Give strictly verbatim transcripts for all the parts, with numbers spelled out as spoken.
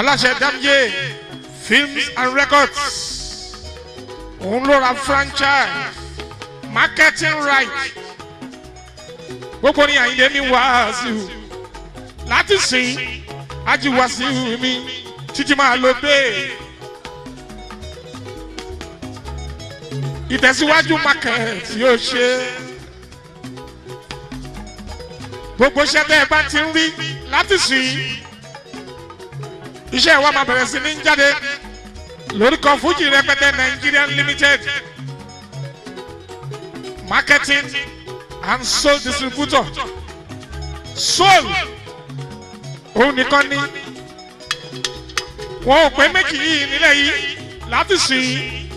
aláṣẹ Damje films and records òun ló ra franchise marketing right gbogbo ní Àyìndé mi Wàsíù láti sìn Ájì Wàsíù mi títí máa lo bẹ́ẹ̀ ìtẹ̀síwájú market yóò ṣe gbogbo iṣẹ́ tẹ́ ẹ bá ti ń rí láti sìn iṣẹ́ wa máa bẹ̀rẹ̀ sí ní jáde lórúkọ Fuji rẹpẹtẹ Nigerian Limited marketing and soul distributor soul òun nìkan ni wọn ò pé méjì yìí nílẹ̀ yìí láti sìn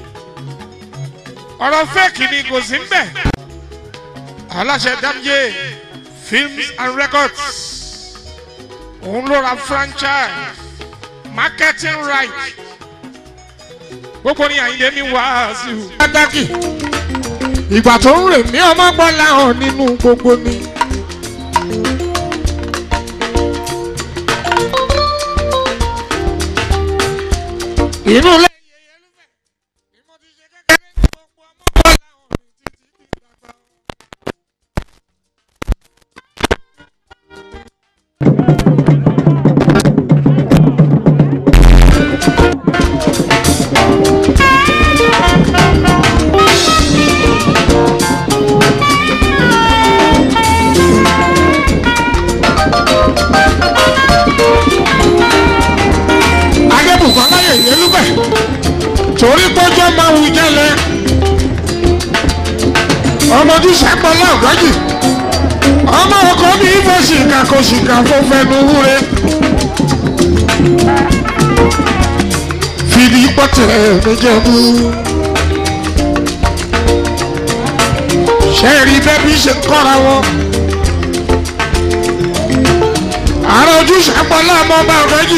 ọ̀rọ̀ fẹ́ẹ̀kì ni kò sí ń bẹ̀ aláṣẹ Damje films and records òun ló ra franchise marketing right gbogbo ní Àyìndé mi Wàsíù. pàtàkì ìgbà tó ń rè mí ọmọ gbọ́lá hàn nínú gbogbo mi. inú ilé torí tọ́jọ́ máa wù jẹ́lẹ̀ ọmọdé sàpọ̀lá ọ̀gájì ọmọ ọkọ ní ìfọ̀ ṣìkà kò ṣìkà fún fẹnu wúre fìdí pọ̀tẹ̀ méjèèmú ṣẹ́ẹ̀rí bẹ́bí ṣe kọ́ra wọn àròjù sàpọ̀lá ọmọ ọba ọ̀gájì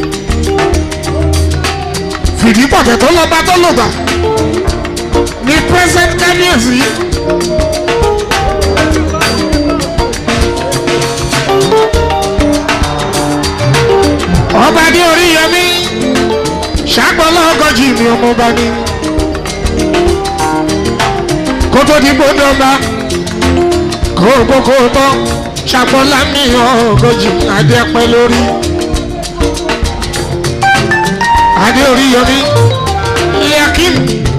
fìdí pọ̀tẹ̀ tó lọ́ba tó lọ́ba ní present kábíyèsí ọba ní orí yẹmí ṣàgbọ́lá ọgọ́jì mi ọmọọba ní kó tó di gbódò ọba kó gbókó tán ṣàgbọ́lá mi ọgọ́jì adé pẹ́ lórí. Adé orí yọmí yakin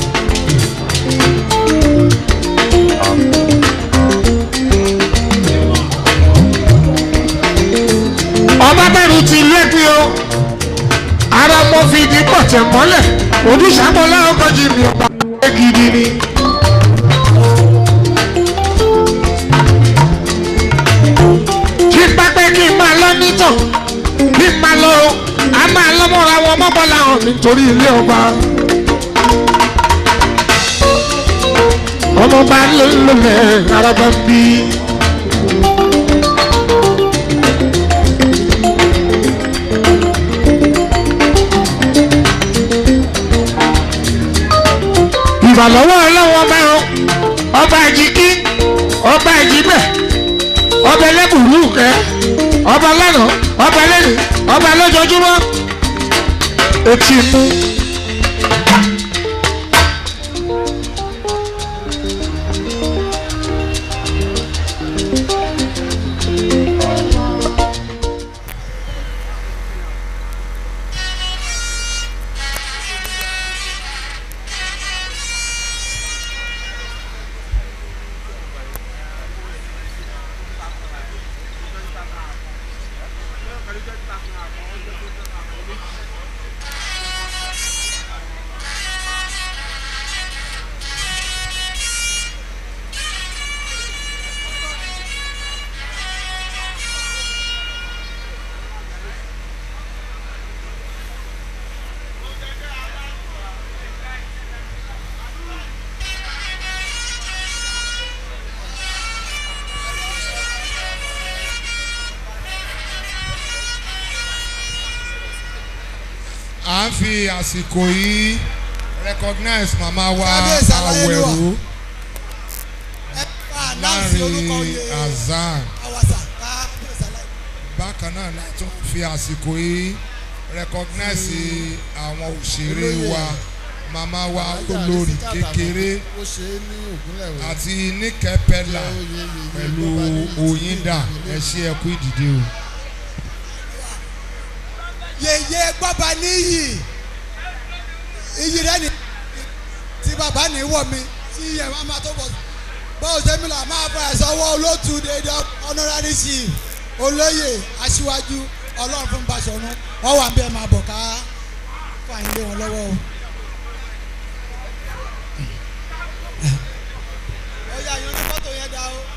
ọba bẹ̀rù ti lẹ́gbẹ̀ẹ́ o ara mọ́ fi di pọ̀tẹ̀ mọ́lẹ̀ ojúṣàmọ́lá ọgọ́jì mi ọba gidi ni. kí pápẹ́ kí n máa lọ nítàn kí n máa lọ a máa lọ́mọ́ra wọn mọ́bọ́lá hàn nítorí ilé ọba ọmọọba lólè araba ń bí. ìbàlọ́wọ́ ọlọ́wọ́ mẹ́rin ọba ìjìkí ọba ìjìbẹ̀ ọba ẹlẹ́bùrú kẹ́ ọba lánàá ọba lẹ́nu ọba lójoojúmọ́ etí mú. à ń fi àsìkò yìí recognize màmá wa Àwẹ̀rú láàrin azan bákan náà láti fi àsìkò yìí recognize àwọn òṣèré wa màmá wa olórí kékeré àti níkẹ́pẹ́là pẹ̀lú Oyinda ẹ ṣé ẹ kú ìdìde o. yèyé bàbá níyì iyì rẹ ni tí bàbá ní wọ̀ mi tí iye máa ma tó bọ̀ báwo ṣe mi là máa fà ẹ̀ sọ́wọ́ olóòtú dédé honorary chief olóyè aṣíwájú ọlọ́run fún Baṣọ̀run wọ́n wà ń bí ẹ máa bọ̀ ká fàyín lé wọn lọ́wọ́ o. ó yà yín ní fọ́tò yẹn dá o.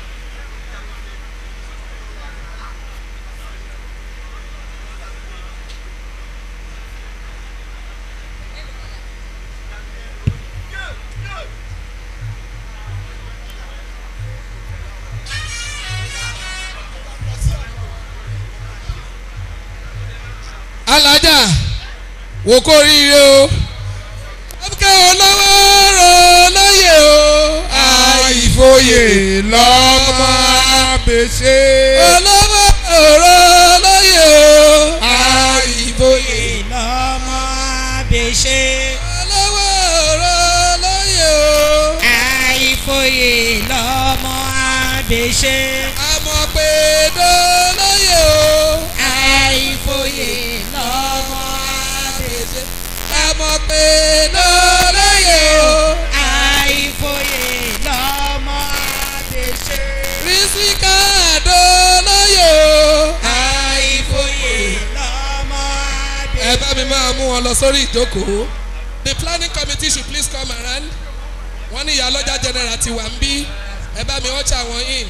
alájà wò kó ríire o ọ̀kẹ́ olówó rò lóye o àìfòyè lọ́mọ àbèṣe. olówó rò lóye o àìfòyè lọ́mọ àbèṣe. olówó rò lóye o àìfòyè lọ́mọ àbèṣe. àmọ̀ pé dó lóye o àìfòyè lọ́mọ àbèṣe. àmọ̀ pé dó lóye o àìfòyè lọ́mọ àbèṣe. rísíkà dó lóye o àìfòyè lọ́mọ àbèṣe. ẹ bá mi máa mú wọn lọ sórí ìjókòó. The planning committee should please come around. wọ́n ní ìyá lọ́jà general ti wà ń bí ẹ bá mi ọ̀chà wọn in.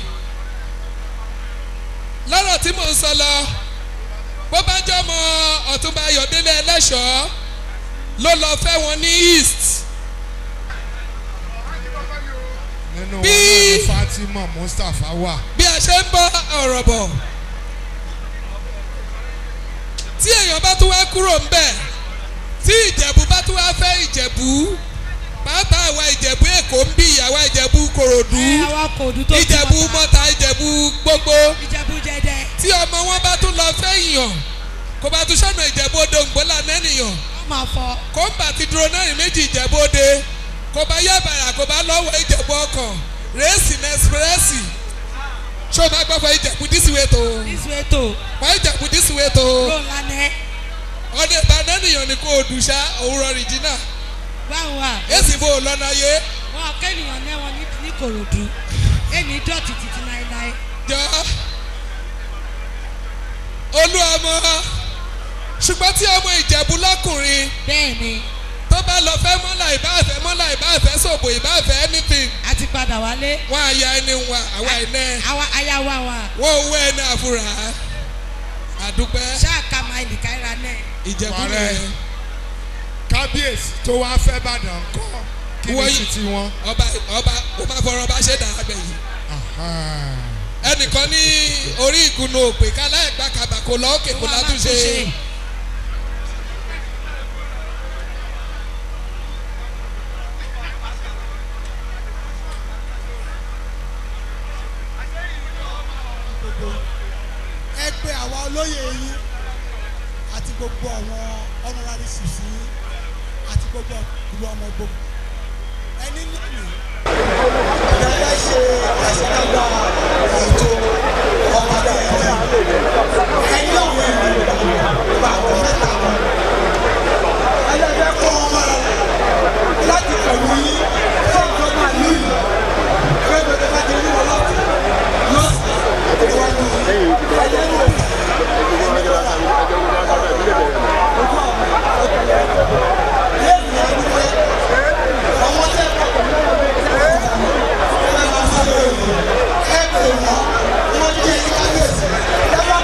lọ́rọ̀ tí mò ń sọ lọ bó bá jọ mọ Ọ̀túnba Ayọ̀délé Ẹlẹ́ṣọ̀ ló lọ fẹ́ wọn ní east. nínú wọn náà ni Fatima Mustapha wà. bí a ṣe ń bọ́ ọ̀rọ̀ bọ̀ tí èèyàn bá tún wá kúrò ń bẹ̀ tí Ìjẹ̀bú bá tún wá fẹ́ Ìjẹ̀bú pàápàá àwa Ìjẹ̀bú Èkó ń bí àwa Ìjẹ̀bú Kòròdú Ìjẹ̀bú Mọ́ta Ìjẹ̀bú gbogbo Ìjẹ̀bú Jẹ̀dẹ̀. tí ọmọ wọn bá tún lọ fẹ́ yàn kó bá tún sọ̀nà Ìjẹ̀bú Òde òǹgbọ́là nẹ́nìyàn wọ́n máa fọ. kó ń bà ti dúró náà ní méjì Ìjẹ̀bú Òde kó bá yá bàrà kó bá lọ́wọ́ Ìjẹ̀bú ọkàn rẹ́sì nẹ́sìpírẹ́sì ṣó o bá gbọ́ fọ Ìjẹ̀bú dísìwé tó dísìwé tó fọ Ìjẹ̀bú dísìwé tó ló ń lanẹ́. ọdẹ ìbá nẹ́nìyàn ni kò dùṣà òwúrọ̀ rìjìnà báwo wà. èsì bò lọ́nà yé. wọn kẹ́nìyàn náà wọn ní Kòròdú ẹni dọ̀tí títí láéláé. jọ olú ọmọ ṣùgbọ́n tí ọmọ Ìjẹ̀bú lọ́kùnrin. bẹ́ẹ̀ni. tó bá lọ fẹ́ mọ́là ìbáfẹ́ mọ́là ìbáfẹ́ sòbò ìbáfẹ́ anything. a ti padà wálé. wọn àyà ẹni wa àwa ẹnẹ. àwa aya wa wa. wọn ò wọ ẹni àfúrà àdúpẹ́. ṣáà ká máa ìlì káyìrá náà. Ìjẹ̀bú rẹ̀. kábíyèsí tó wá fẹ́ bàdàn kọ́ kí ni títí wọn. ọba ọba ó máa fọ̀rọ̀ bá ṣe dà abẹ yìí. ẹnìkan ní orí ìgúnnu òpè kálá ẹ̀gbá kàbà kò lọ òkè kò látúnṣe. ẹ pé àwa olóyè yín àti gbogbo àwọn honorary chiefs yín àti gbogbo ìlú ọmọ gbogbo ẹni lónìí. ìjọba ṣe àṣìkágbá ètò ọba dáadáa ẹni ọ̀hún ẹ̀mí ìgbà àwọn mẹ́ta ẹlẹ́dẹ́ kọ́ ọmọ láti pẹ̀lú yín fún ìjọba yìí fún ìjọba bá ti rí wọn láti lọ́sì ìwádìí ẹlẹ́nu ẹni Ẹ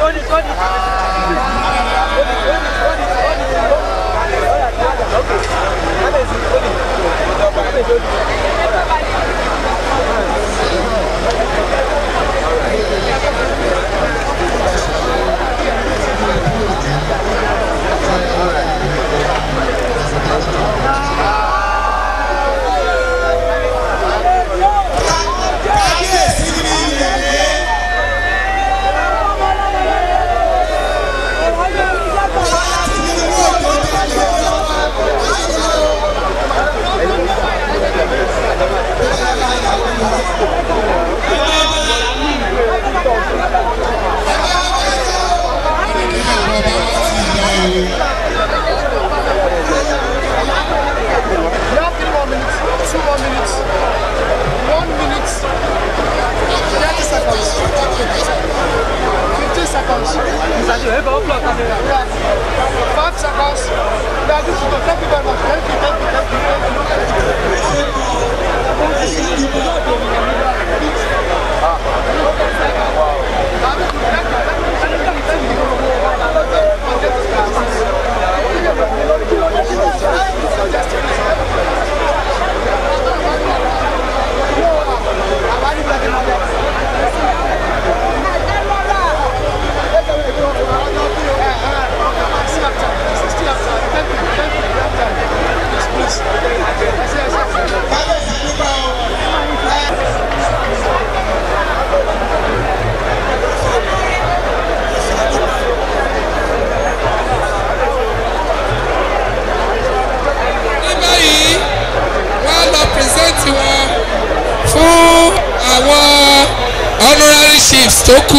tó kù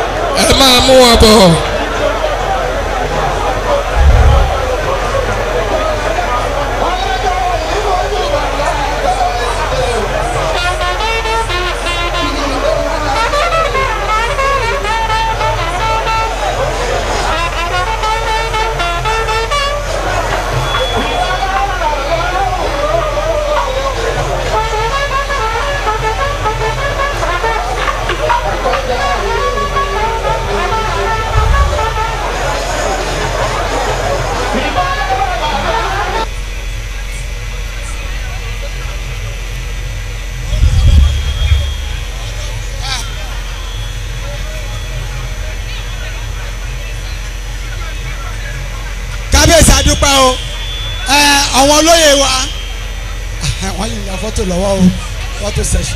ẹ máa mú wọn bọ̀. dúpẹ́ o ẹ àwọn olóyè wa wọ́n yìí ya fọ́tò lọ́wọ́ o fọ́tò session.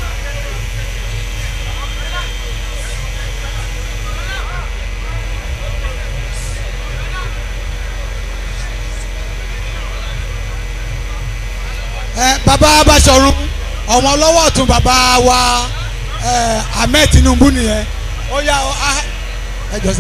ẹ bàbá Báṣọ̀run ọmọ ọlọ́wọ́ ọ̀tún bàbá wa ẹ Ahmed Tinubu nìyẹn ó yá ẹ jọ sà.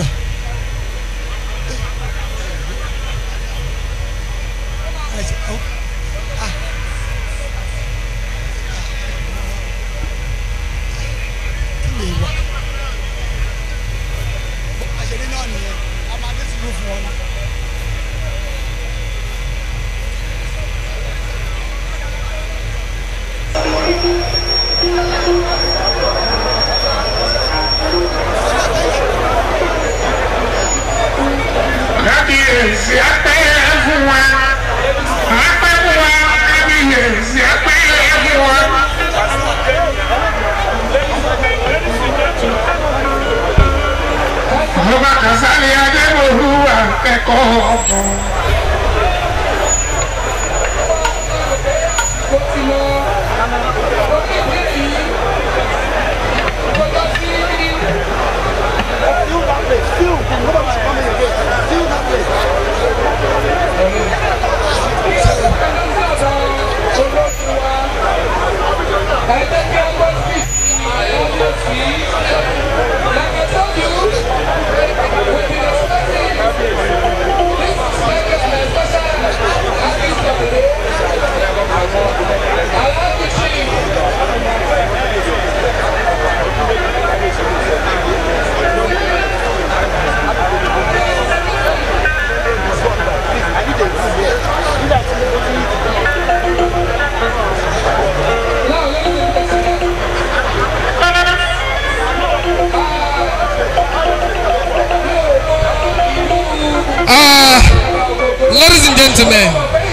Kábíyèsí apẹ́ fún wa, apẹ́ fún wa, kábíyèsí apẹ́ fún wa. Ọba Kàsálí Adébòlú akẹ́kọ̀ọ́ ọ̀bọ̀n. Like I told you, we've been expecting this gentlemen.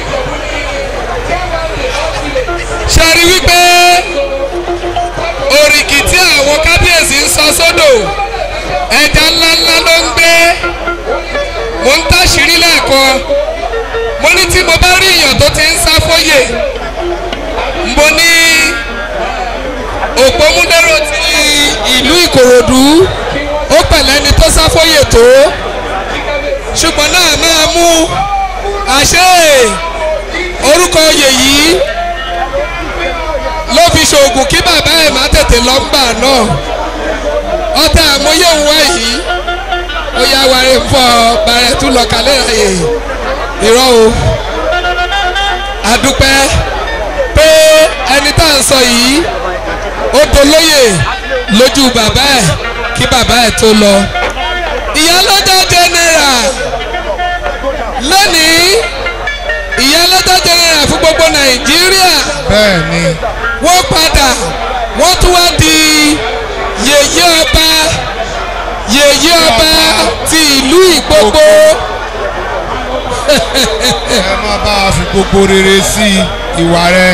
ṣe rí wípé òrìkì tí àwọn kábíyèsí ń sọ sódò ẹja ńláńlá ló ń gbé. mo ń táṣìírí lẹ́ẹ̀kan mo ní tí mo bá rí èèyàn tó ti ń sá fóyè mo ní òpómúlérò ti ìlú Ìkòròdú ó pẹ̀lẹ́ ni tó sá fóyè tó ṣùgbọ́n náà máa mú àṣẹ orúkọ oyè yìí ló fi ṣoògùn kí bàbá ẹ̀ má tètè lọ ń bà náà ọtá àmúyẹ òun wá yìí ó yá wàrẹ̀ ń fọ bàrẹ̀ tún lọ kálẹ̀ ààyè irọ́ o àdúpẹ́ pé ẹni tá à ń sọ yìí ó dolóyè lójú bàbá ẹ̀ kí bàbá ẹ̀ tó lọ. ìyálọ́jà general lónìí ìyálọ́jà general fún gbogbo Nàìjíríà. bẹ́ẹ̀ni. wọ́n padà wọ́n tún wá di yèyé ọba yèyé ọba ti ìlú Ìgbogbo. ẹ má bá a fi gbogbo rere sí ìwà rẹ.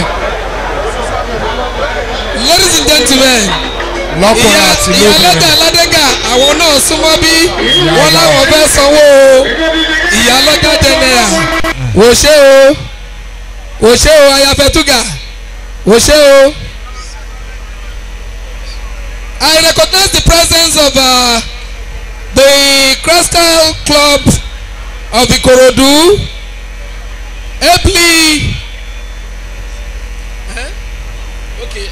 Ladies and gentlemen, lọ́kùnrin àti lóbìnrin. ìyálọ́jà aládégà àwọn náà súnmọ́ bí wọ́n láwọn fẹ́ sanwó ìyálọ́jà general. wò ṣé o wò ṣé o ayafẹ́túgà wò ṣé o. I recognize the presence of uh, the Crystal Club of Ikorodu, ably eh? okay.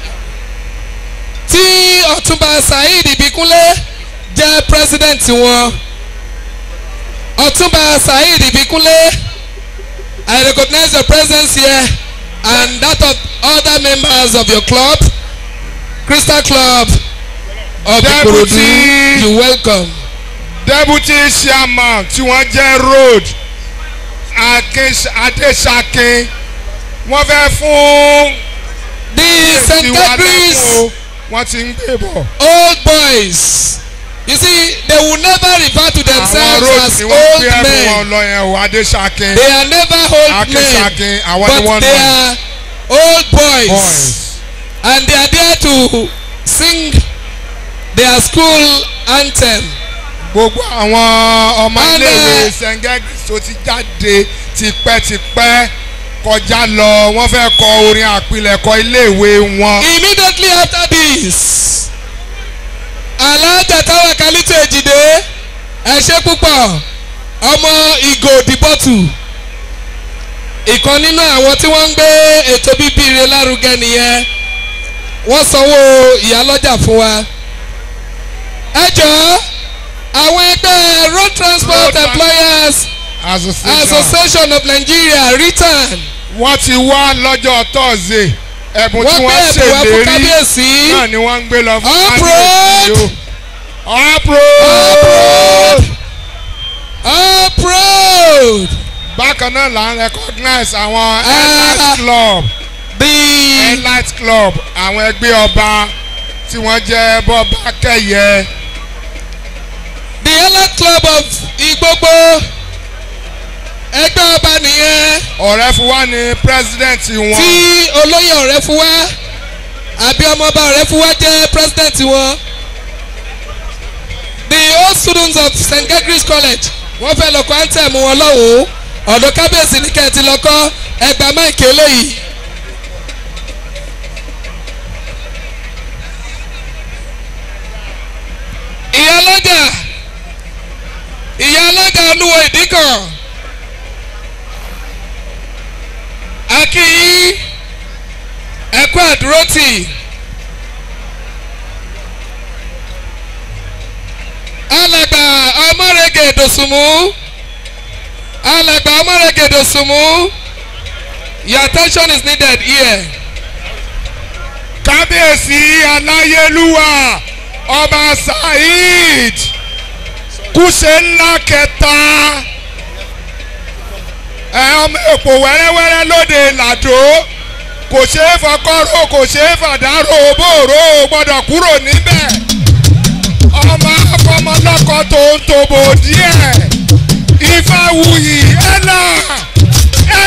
tí Ọ̀túnba Saheed Ìbíkúnlé jẹ́ president wọn. Ọ̀túnba Saheed Ìbíkúnlé, I recognize your presence here and that of other members of your club, Crystal Club of Ikorodu. You welcome. Deputy chairman tí wọ́n jẹ́ road Adéṣakin wọ́n fẹ́ fún the secretaries wọ́n ti ń gbé bọ̀. Old boys. You see, they will never refer to themselves as old men. They are never old men, but they are old boys. boys. And they are there to sing their school anthem. Gbogbo àwọn ọmọ iléèwé Sengegi tó ti jáde tipẹ́tipẹ́ kọjá lọ wọ́n fẹ́ kọ orin àpilẹ̀kọ iléèwé wọn. Immediately after this, Alhaja Tawakalitu Ejide ẹ ṣé púpọ̀ ọmọ Ìgò Dìbọ̀tù ìkan nínú àwọn tí wọ́n ń gbé ètò bíbí ire lárugẹ nìyẹn wọ́n sanwó ìyálọ́jà fún wa. ẹ jọ̀ọ́ àwọn ẹgbẹ́ road transport road employers association. association of Nigeria return. wọ́n ti wá lọ́jọ́ Thursday ẹ̀bùn tí wọ́n ṣèlérí náà ni wọ́n ń gbé lọ fún kábíyèsí. uproad uproad. bákan náà là ń recognize àwọn elite club the elite club àwọn ẹgbẹ́ ọba tí wọ́n jẹ́ bọ́ba kẹ́yẹ. the elite club of Igbogbo ẹgbẹ́ ọba nìyẹn. Ọ̀rẹ́fúwá ni president wọn. tí olóyè Ọ̀rẹ́fúwá àbí ọmọọba Ọ̀rẹ́fúwá jẹ́ president wọn. the old students of Saint Gregory's College wọ́n fẹ́ lọ kọ́ anthem wọn lọ́wọ́ ọ̀dọ̀ kábíyèsí ní kẹ́ẹ̀tì lọ́kọ́ ẹgbàá máìkì eléyìí. ìyálọ́jà ìyálọ́jà olúwo ìdíkàn akíyí ẹ̀kọ́ àdúrótì alàgbà ọmọrege dòsùnmù alàgbà ọmọrege dòsùnmù your attention is needed here. kábíyèsí aláyélúwà ọba Saheed kúṣe ńlá kẹta ẹ ọmọ èpò wẹ́rẹ́wẹ́rẹ́ lóde làdó kò ṣeé fọkọ́rọ́ kò ṣeé fàdárò bòrò gbọ́dọ̀ kúrò níbẹ̀ ọmọ afọmọlọ́kọ tó ń tòbò díẹ̀ Ifáwuyì ẹ̀là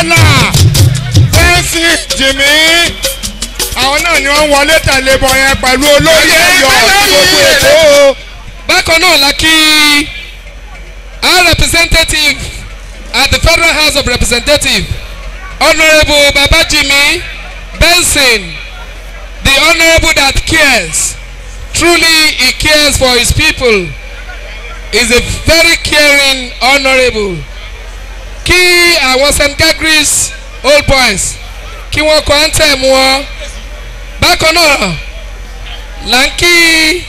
Kẹ́pẹ́là Bẹ́ńsì Jìmí àwọn náà ni wọ́n wọlé tẹ̀lé bọ̀ yẹn pẹ̀lú olóyè ẹ̀yọ́ gbogbo èkó. Bákan náà la kí our representative at the Federal House of Representatives Honourable Babajimi Benson, the honourable that cares. Truly he cares for his people. Is a very caring honourable. Kí àwọn Saint Gregory's old boys kí wọ́n kọ́ anthem wọn. Bákan náà là ń kí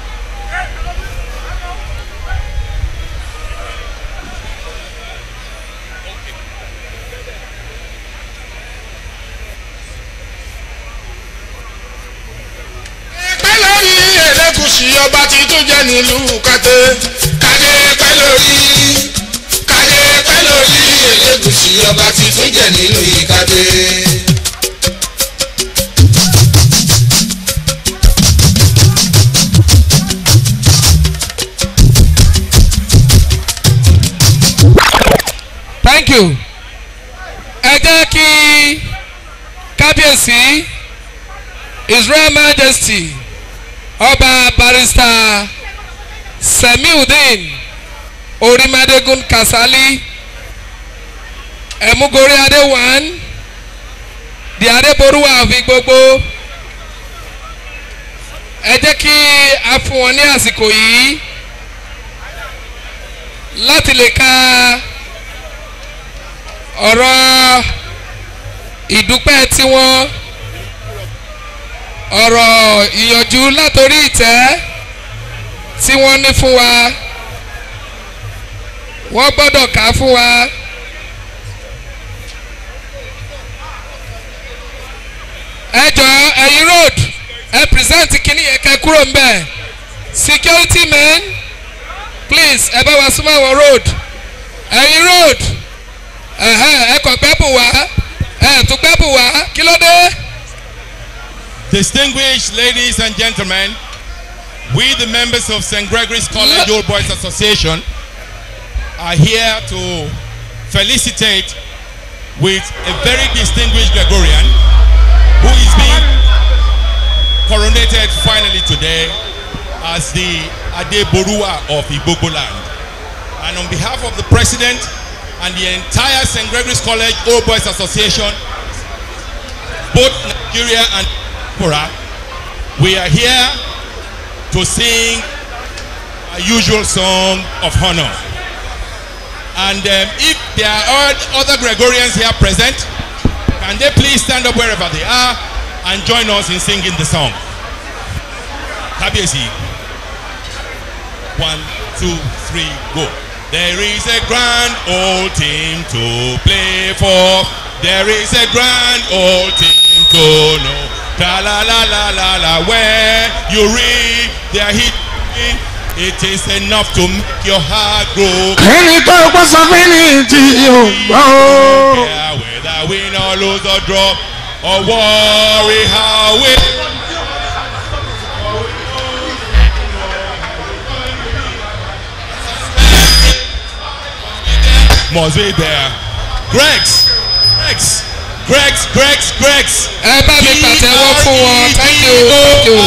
Elégùṣì ọba tí tún jẹ́ nílùú Kàdé. Kàdé pẹ́ lórí. Kàdé pẹ́ lórí. Elégùṣì ọba tí tún jẹ́ nílùú Kàdé. Thank you. Ẹ jẹ́ kí Kábíyèsí His Royal Majesty Ọba Barrister Semiudeen Orimadegun Kasali Emugori Adewan the Adeboruwa of Igbogbo. Ẹ jẹ́ kí a fún wọn ní àsìkò yìí láti lè ka ọ̀rọ̀ ìdúpẹ́ tiwọn, ọ̀rọ̀ ìyànjú látòrí ìtẹ́ tí wọ́n ní fún wa, wọ́n gbọ́dọ̀ kà fún wa. Ẹ jọ̀ọ́ ẹ̀yin road ẹ present kíní yẹn kẹ́ kúrò ń bẹ̀. Security men please ẹ bá wa súnmọ́ àwọn road. Ẹ̀yin road ẹ kàn gbẹ́bù wá ẹ tún gbẹ́bù wá kí ló dé. Distinguished ladies and gentlemen, we the members of Saint Gregory's College Old Boys Association are here to felicitate with a very distinguished Gregorian who is being coronated finally today as the Adeboruwa of Igbogbo land. And on behalf of the President and the entire Saint Gregory's College Old Boys Association, both Nigeria and Pura, we are here to sing a usual song of honor. And um, if there are other Gregorians here present, can they please stand up wherever they are and join us in singing the song? Kábíyèsí. One, two, three, go. There is a grand old team to play for. There is a grand old team to know. La la la la la la. When you read their hit, it is enough to make your heart grow. Ẹni tó gbọ́ sọ fún mi tí yóò gbọ́. Yeah, whether win or lose or draw or worry how we. Must be there. Gregs, Gregs, Gregs, Gregs, Gregs. Ẹ bá mi pàtẹ́wọ́ fún wọn. Thank you, thank you.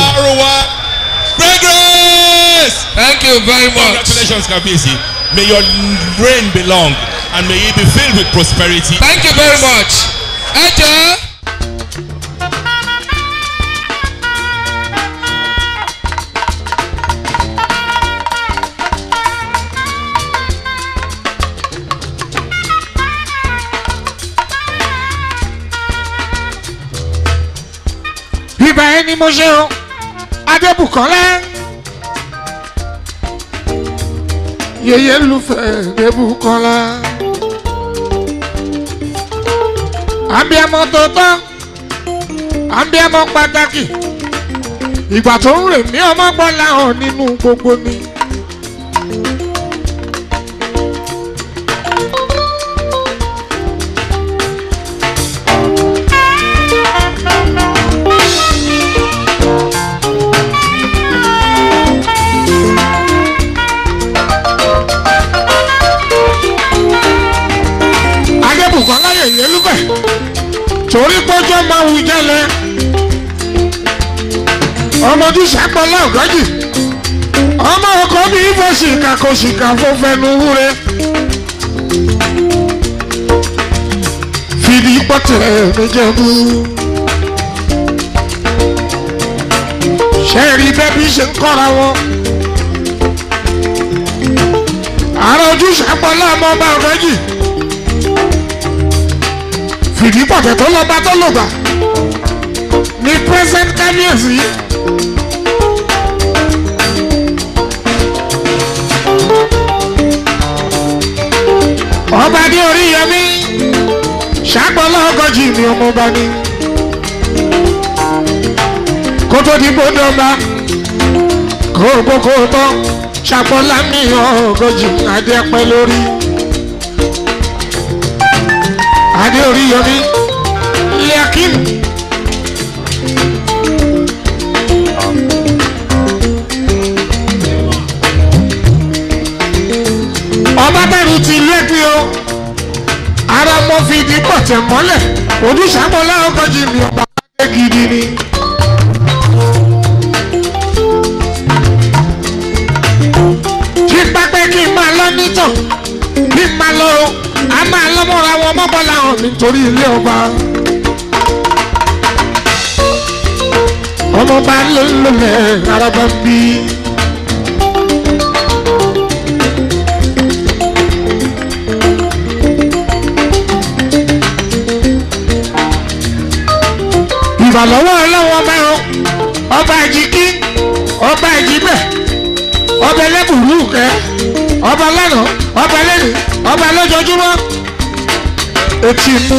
Gregories. Thank you very much. Congratulations, Kábíyèsí. May your reign be long and may it be filled with prosperity. Thank you very much. Ẹ jọ̀ọ́. Ibà ẹni mo ṣe o, Adébùkọ́lá. Yèyé lùfẹ́ Adébùkọ́lá. Àbíamọ tó tán, àbíamọ pàtàkì. Ìgbà tó ń rè mí ọmọ gbọ́lá hàn nínú gbogbo ni. Yèyé lùfẹ́ ọmọdún sàpọ̀lá ọ̀gọ́jì ọmọ ọkọ mi ìfọ̀ ṣìkà kò ṣìkà fún fẹnu wúre fìdí pọ̀tẹ́ méjèèmú ṣẹ́ẹ̀rí bẹ́bí ṣe ń kọ́ra wọn ààrẹ ojú sàpọ̀lá ọmọ ọba ọ̀gọ́jì fìdí pọ̀tẹ́ tó lọ́ba tó lògbà ní present kábíyèsí. ọba ní orí yẹmí ṣàpọ̀lá ọgọ́jì ni ọmọọba ní kótó di gbódọ̀ba kókókótó ṣàpọ̀lá mi ọgọ́jì adé pẹ́ lórí adé orí yẹmí ilé akíní. ọba bẹ̀rù ti lẹ́gbí o ara mọ́ fi di pọ̀tẹ̀ mọ́lẹ̀ ojúṣàpọ̀lá ọgọ́jì mi ọba adé gidi ni. kí pápẹ́ kí n máa lọ nítàn kí n máa lọ a máa lọ́mọ́ra wọn mọ́bọ́lá hàn nítorí ilé ọba. ọmọọba ló ń lọlẹ̀ araba ń bí. ìbàlọ́wọ́ ọlọ́wọ́ ọba ẹ̀rọ ọba ìjìkí ọba ìjìbẹ̀ ọba ẹlẹ́bùrú kẹ́ ọba lánàá ọba lẹ́nu ọba lójoojúmọ́ etí mú.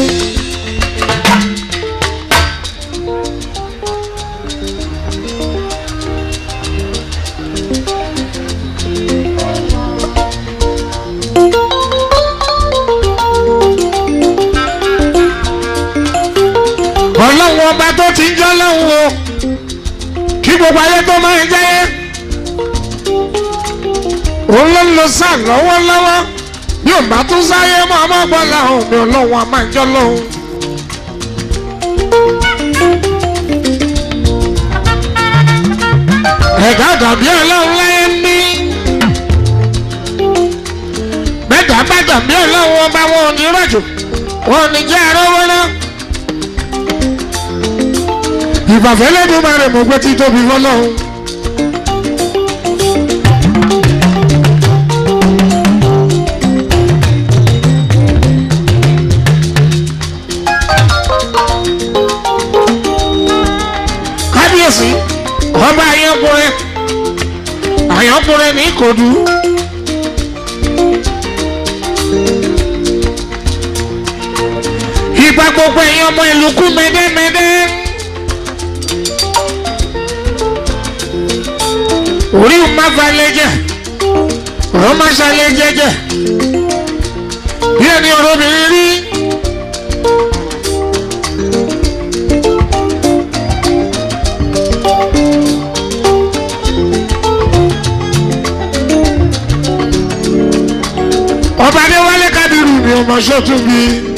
ọlọ́run ọba tó ti ń jọ́ lọ́hùn o kí gbogbo ayé tó máa ń jẹ́ òun ló ń lo sáà lọ́wọ́lọ́wọ́ bí ò bá tún sáyé mọ́ ọmọ ọgbọ́n làwọn òmìn ọlọ́run a máa ń jọ́ lọ́hùn. ẹ̀dá dàbí ọlọ́run láyé ń bí bẹ́ẹ̀dá bá dàbí ọlọ́run ọba wọn ò ní rọ̀jò wọn ò ní jẹ́ àrọ́wọ́ náà. ìbàfẹ́ lẹ́nu máa rẹ̀ mọ̀ pé tí tóbi fọlọ́hún. kábíyèsí ọba àyànkúrẹ́ àyànkúrẹ́ ní Ìkòdú. ìgbà gbogbo èèyàn ọmọ ìlú kú mẹ́dẹ́mẹ́dẹ́. orí ma falẹ̀ jẹ́ ọ̀rọ̀ ma ṣàlẹ̀ jẹ́jẹ́ bí ẹni ọ̀rọ̀bìnrin rí. ọba Adéwálé Kábírù ni ọmọ ṣọ́tún bí.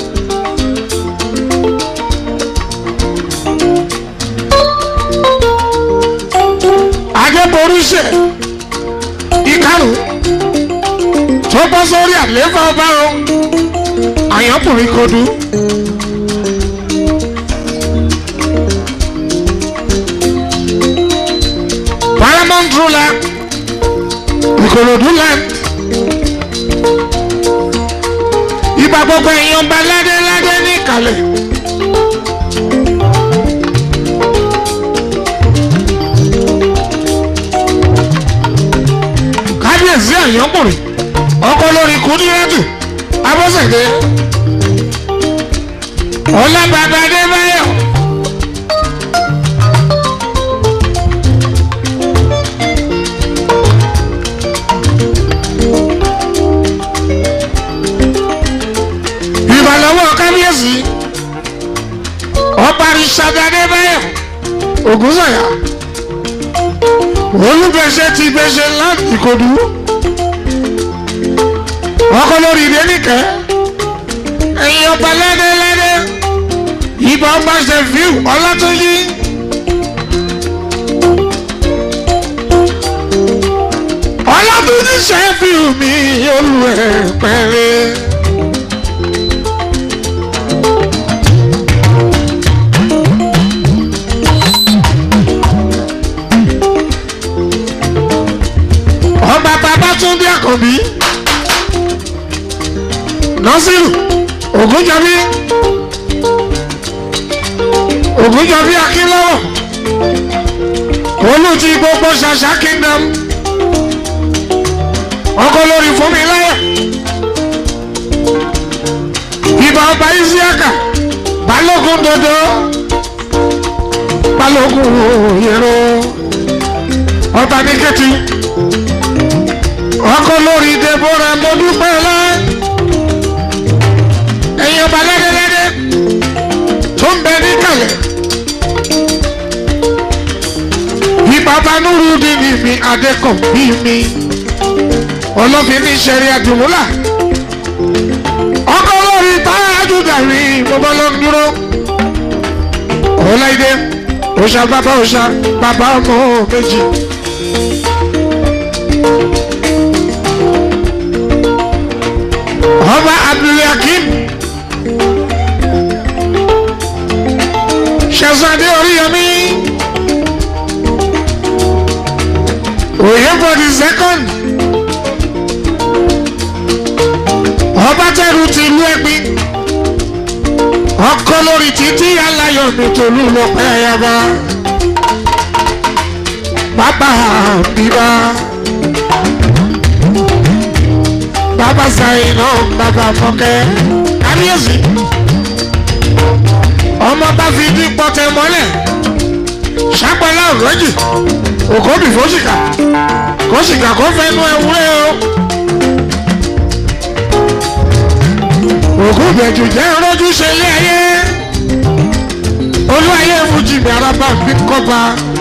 Adébóríṣẹ́ ìkarùn tó bọ́ sórí àlééfà ọba o àyànkùnrin Ìkòdú. Paramount ruler Ìkòròdú land. ìbá gbogbo èèyàn bá ládé ládé ní ìkàlẹ̀. kábíyèsí àyànkùnrin ọkọ lórí Kúdírátù Abọ́sẹ̀dé Ọlábàbá Adébáyọ̀. ìbàlọ́wọ́ kábíyèsí ọba Rìṣàdé Adébáyọ̀ Ògúnsànyà olùgbèsè ti gbèsè láti Ìkòdú ọkọ lórí ìdẹ́nìkẹ́ ẹ̀yìn ọba lẹ́dẹ́lẹ́dẹ́ ìbá ọba ṣẹ̀fíù Ọlátúnjí Nafiu mi olùwẹ̀ pẹ̀lẹ́. Ọba Babátúndé Àkànbí Nasiru Ògúnjọbí Ògúnjọbí Akínlọ́wọ̀ olùtí gbogbo Ṣàṣà kingdom ọkọ lórí Fúnmiláyọ̀ ìbà ọba Isiaka Balógun dodo Balógun òyèrò ọba ní kẹtì ọkọ lórí Deborah Modúpẹ́lá ẹ̀yin ọba lẹ́dẹ́lẹ́dẹ́ tó ń bẹ níkàlẹ̀ ìbàbá Nurudeen mi Adékànbí mi ọlọ́fin ní sẹ́rí àdùmúlà ọkọ lórí táájú dàrí bọ́bá lọ́n dúró ọláìdé òòṣà bàbá òòṣà bàbá ọmọ méjì. Ọba Abdulhakeem Ṣẹ̀sàdé Oríyọmí òye for the second ọba tẹrù ti ìlú Ẹ̀gbin ọkọ lórí títí aláyọ̀ nítorí lọ́pẹ́ ayaba bàbá bíbá. Baba Zaino, Baba Fọkẹ́, kábíyèsí. Ọmọ bá fi dín pọ́tẹ́ mọ́lẹ̀. Ṣàpẹ́lá òrọ́jì, òkóbì fóṣìkà. Kóṣìkà kó fẹ́nu ewúrẹ́ o. Òkú bẹ̀jù jẹ́ rọ́jú ṣe ilé ayé. Olú ayé fújì mi arábà fi kọ́ba.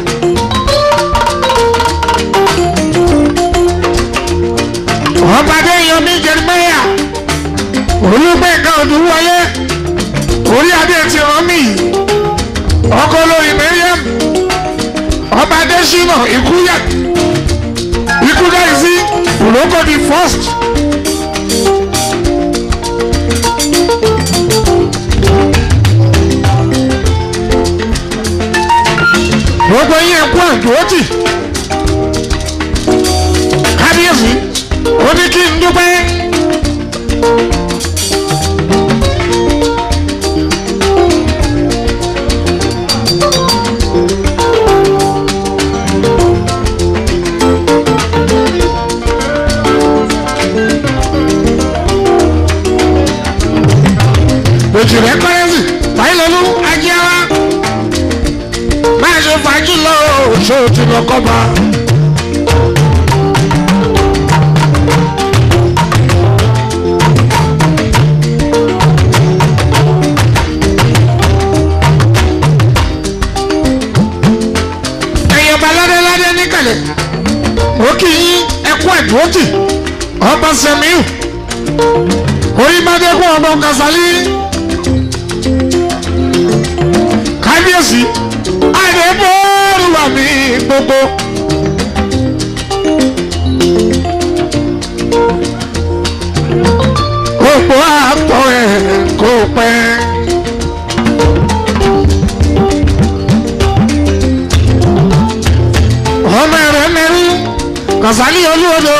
Ọba Adéyọmí Jeremiah Olúgbẹ̀ngà Odùwọlé orí adé ti rán mí ọkọ lórí Mariam ọba Adésínà Ìkúyà Ìkúdáìsí Olóko the first. Gbogbo yín ẹ̀kú àdúrótì kábíyèsí ó ní kí n dúpẹ́. Òjì rẹ̀ kọ́rẹ́sì báyìí lọ́lú ajé wa máa ṣe fàájì lọ ṣó ti lọ kọ́ bá. Ó kì í ẹkú ẹ̀dúrótì ọba Sẹ̀míù orímọdékun ọmọ Kàsálí kábíyèsí àdébòrò wà mí gbogbo. Òpó àpọ̀ ẹ̀ kò pẹ́. Ọmọ rẹ̀ mẹ́rin Kàsálí Olúodò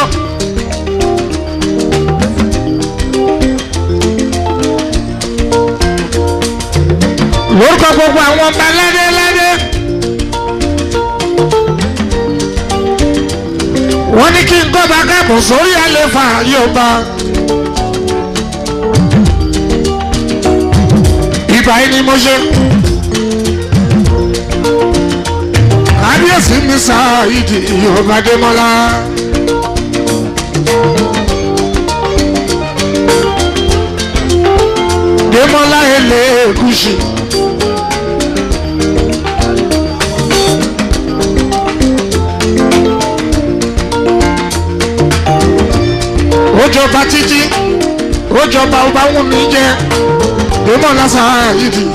lórúkọ gbogbo àwọn ọba ládéládé wọ́n ní kí n gbọ́ba káàbọ̀ sórí àlefa Yorùbá ìbà yìí ni mo ṣe. Kábíyèsí mi Sáìdì Yorùbá Démọ́lá. Démọ́lá Elégùṣì. Ó jọba títí, ó jọba ọba wùn mí jẹ, Démọ́lá Sáìdì.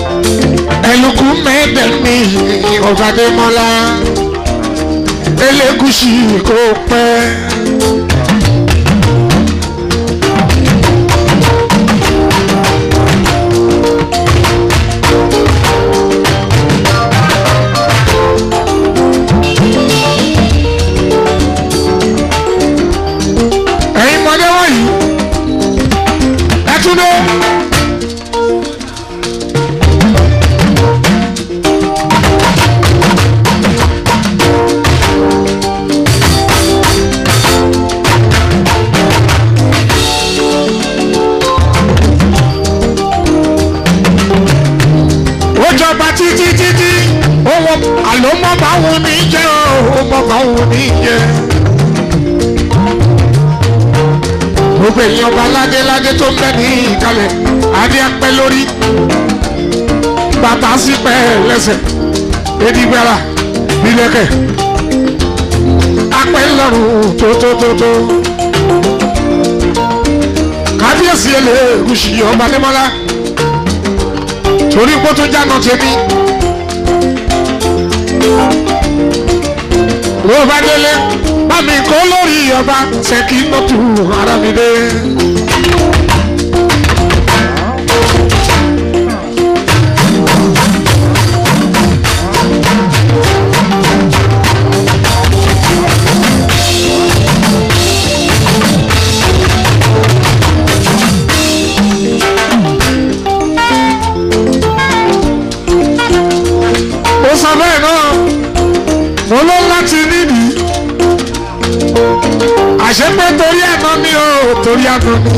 Ẹlùkù mẹ́ẹ̀dẹ̀ mi Ọba Démọ́lá Elégùṣì kò pẹ́. Ẹ̀yin mọ̀dé wọ̀nyí ẹ tún dé. Ojọba títí títí owó àlómọ́ bá wù ní jẹ́ o mọ́ bá wù ní jẹ́. Gbogbo èèyàn ọba ládéládé tó ń bẹ ní ìkàlẹ̀ adé apẹ́ lórí bàtà sí pẹ́ lẹ́sẹ̀ edigbara nílẹ̀kẹ̀ apẹ́ lọ́rùn tótótótó. Kábíyèsí Elégùṣì ọba Adémọ́lá torí kó tó jáná tèmi ló bá délé bá mi kó lórí ọba ṣèkí lọ́tù ara mi dé. ó sọ bẹ́ẹ̀ náà mo ló láti nídìí àṣẹ pé torí àná mi ò torí àná mi.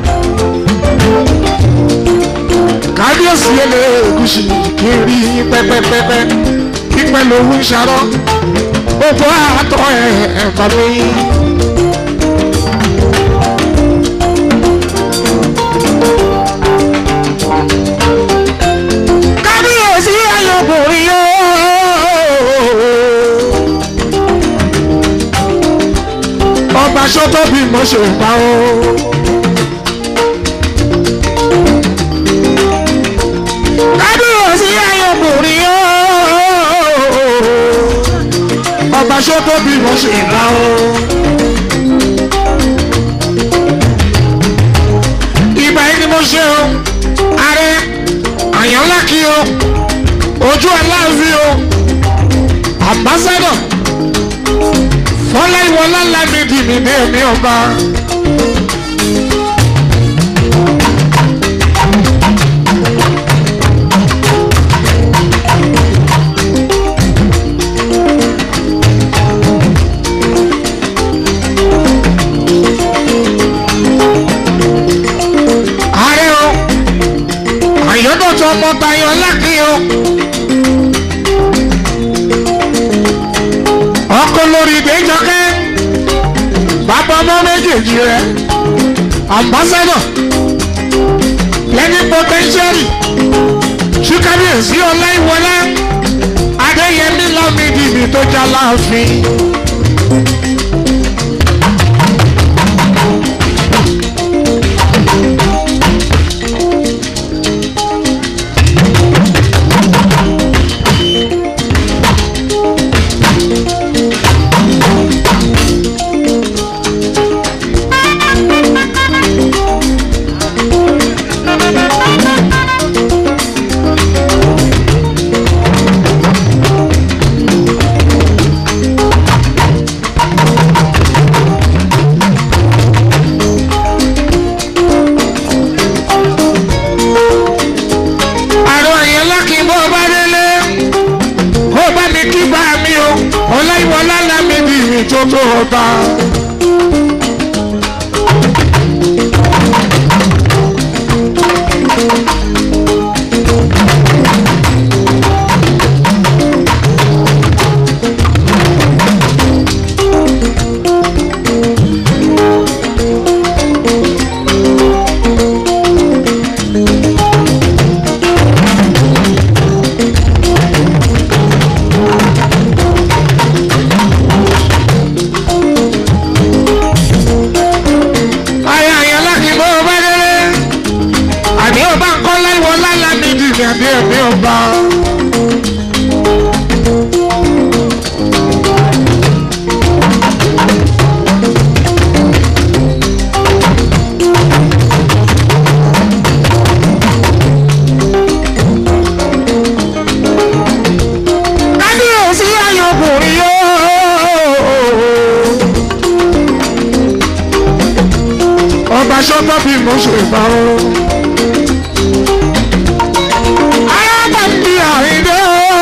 Kábíyèsí Elégùṣì kí n rí pẹ́pẹ́pẹ́pẹ́ pípẹ́ lòun ń ṣarọ́ gbogbo àtọ̀ ẹ̀ ẹ̀ bá mi. Kábíyèsí ayọ̀bùnrin yóò. Ọba sọ́tọ̀ bí mo ṣe pa ó. Kábíyèsí ayọ̀bùnrin ó. Ọba sọ́tọ̀ bí mo ṣe pa ó. Ìgbà yìí ni mo ṣe o. Ààrẹ Àyànlákì o. Ojú Aláàfin o. Ambassador. Fọlá ìwọlá lámìdí mi ní èmi ọba. Ààrẹ o, àyọ̀dọ̀tọ̀ ọmọ Tayọ̀ Lákì o. Ọkọ lórí ìdẹ́jọ́kẹ́ bàbá ọmọ méjèèjì rẹ̀ ambassador plenipotentiary tí Kábíyèsí Ọláìwọlá Adéyẹmí Lámìdí mi tó já láàfin. Ọláìwọlá Lámìdí mi tó tó ọba. aṣọ tó bí mo ṣe bá o. arábàbí àìdé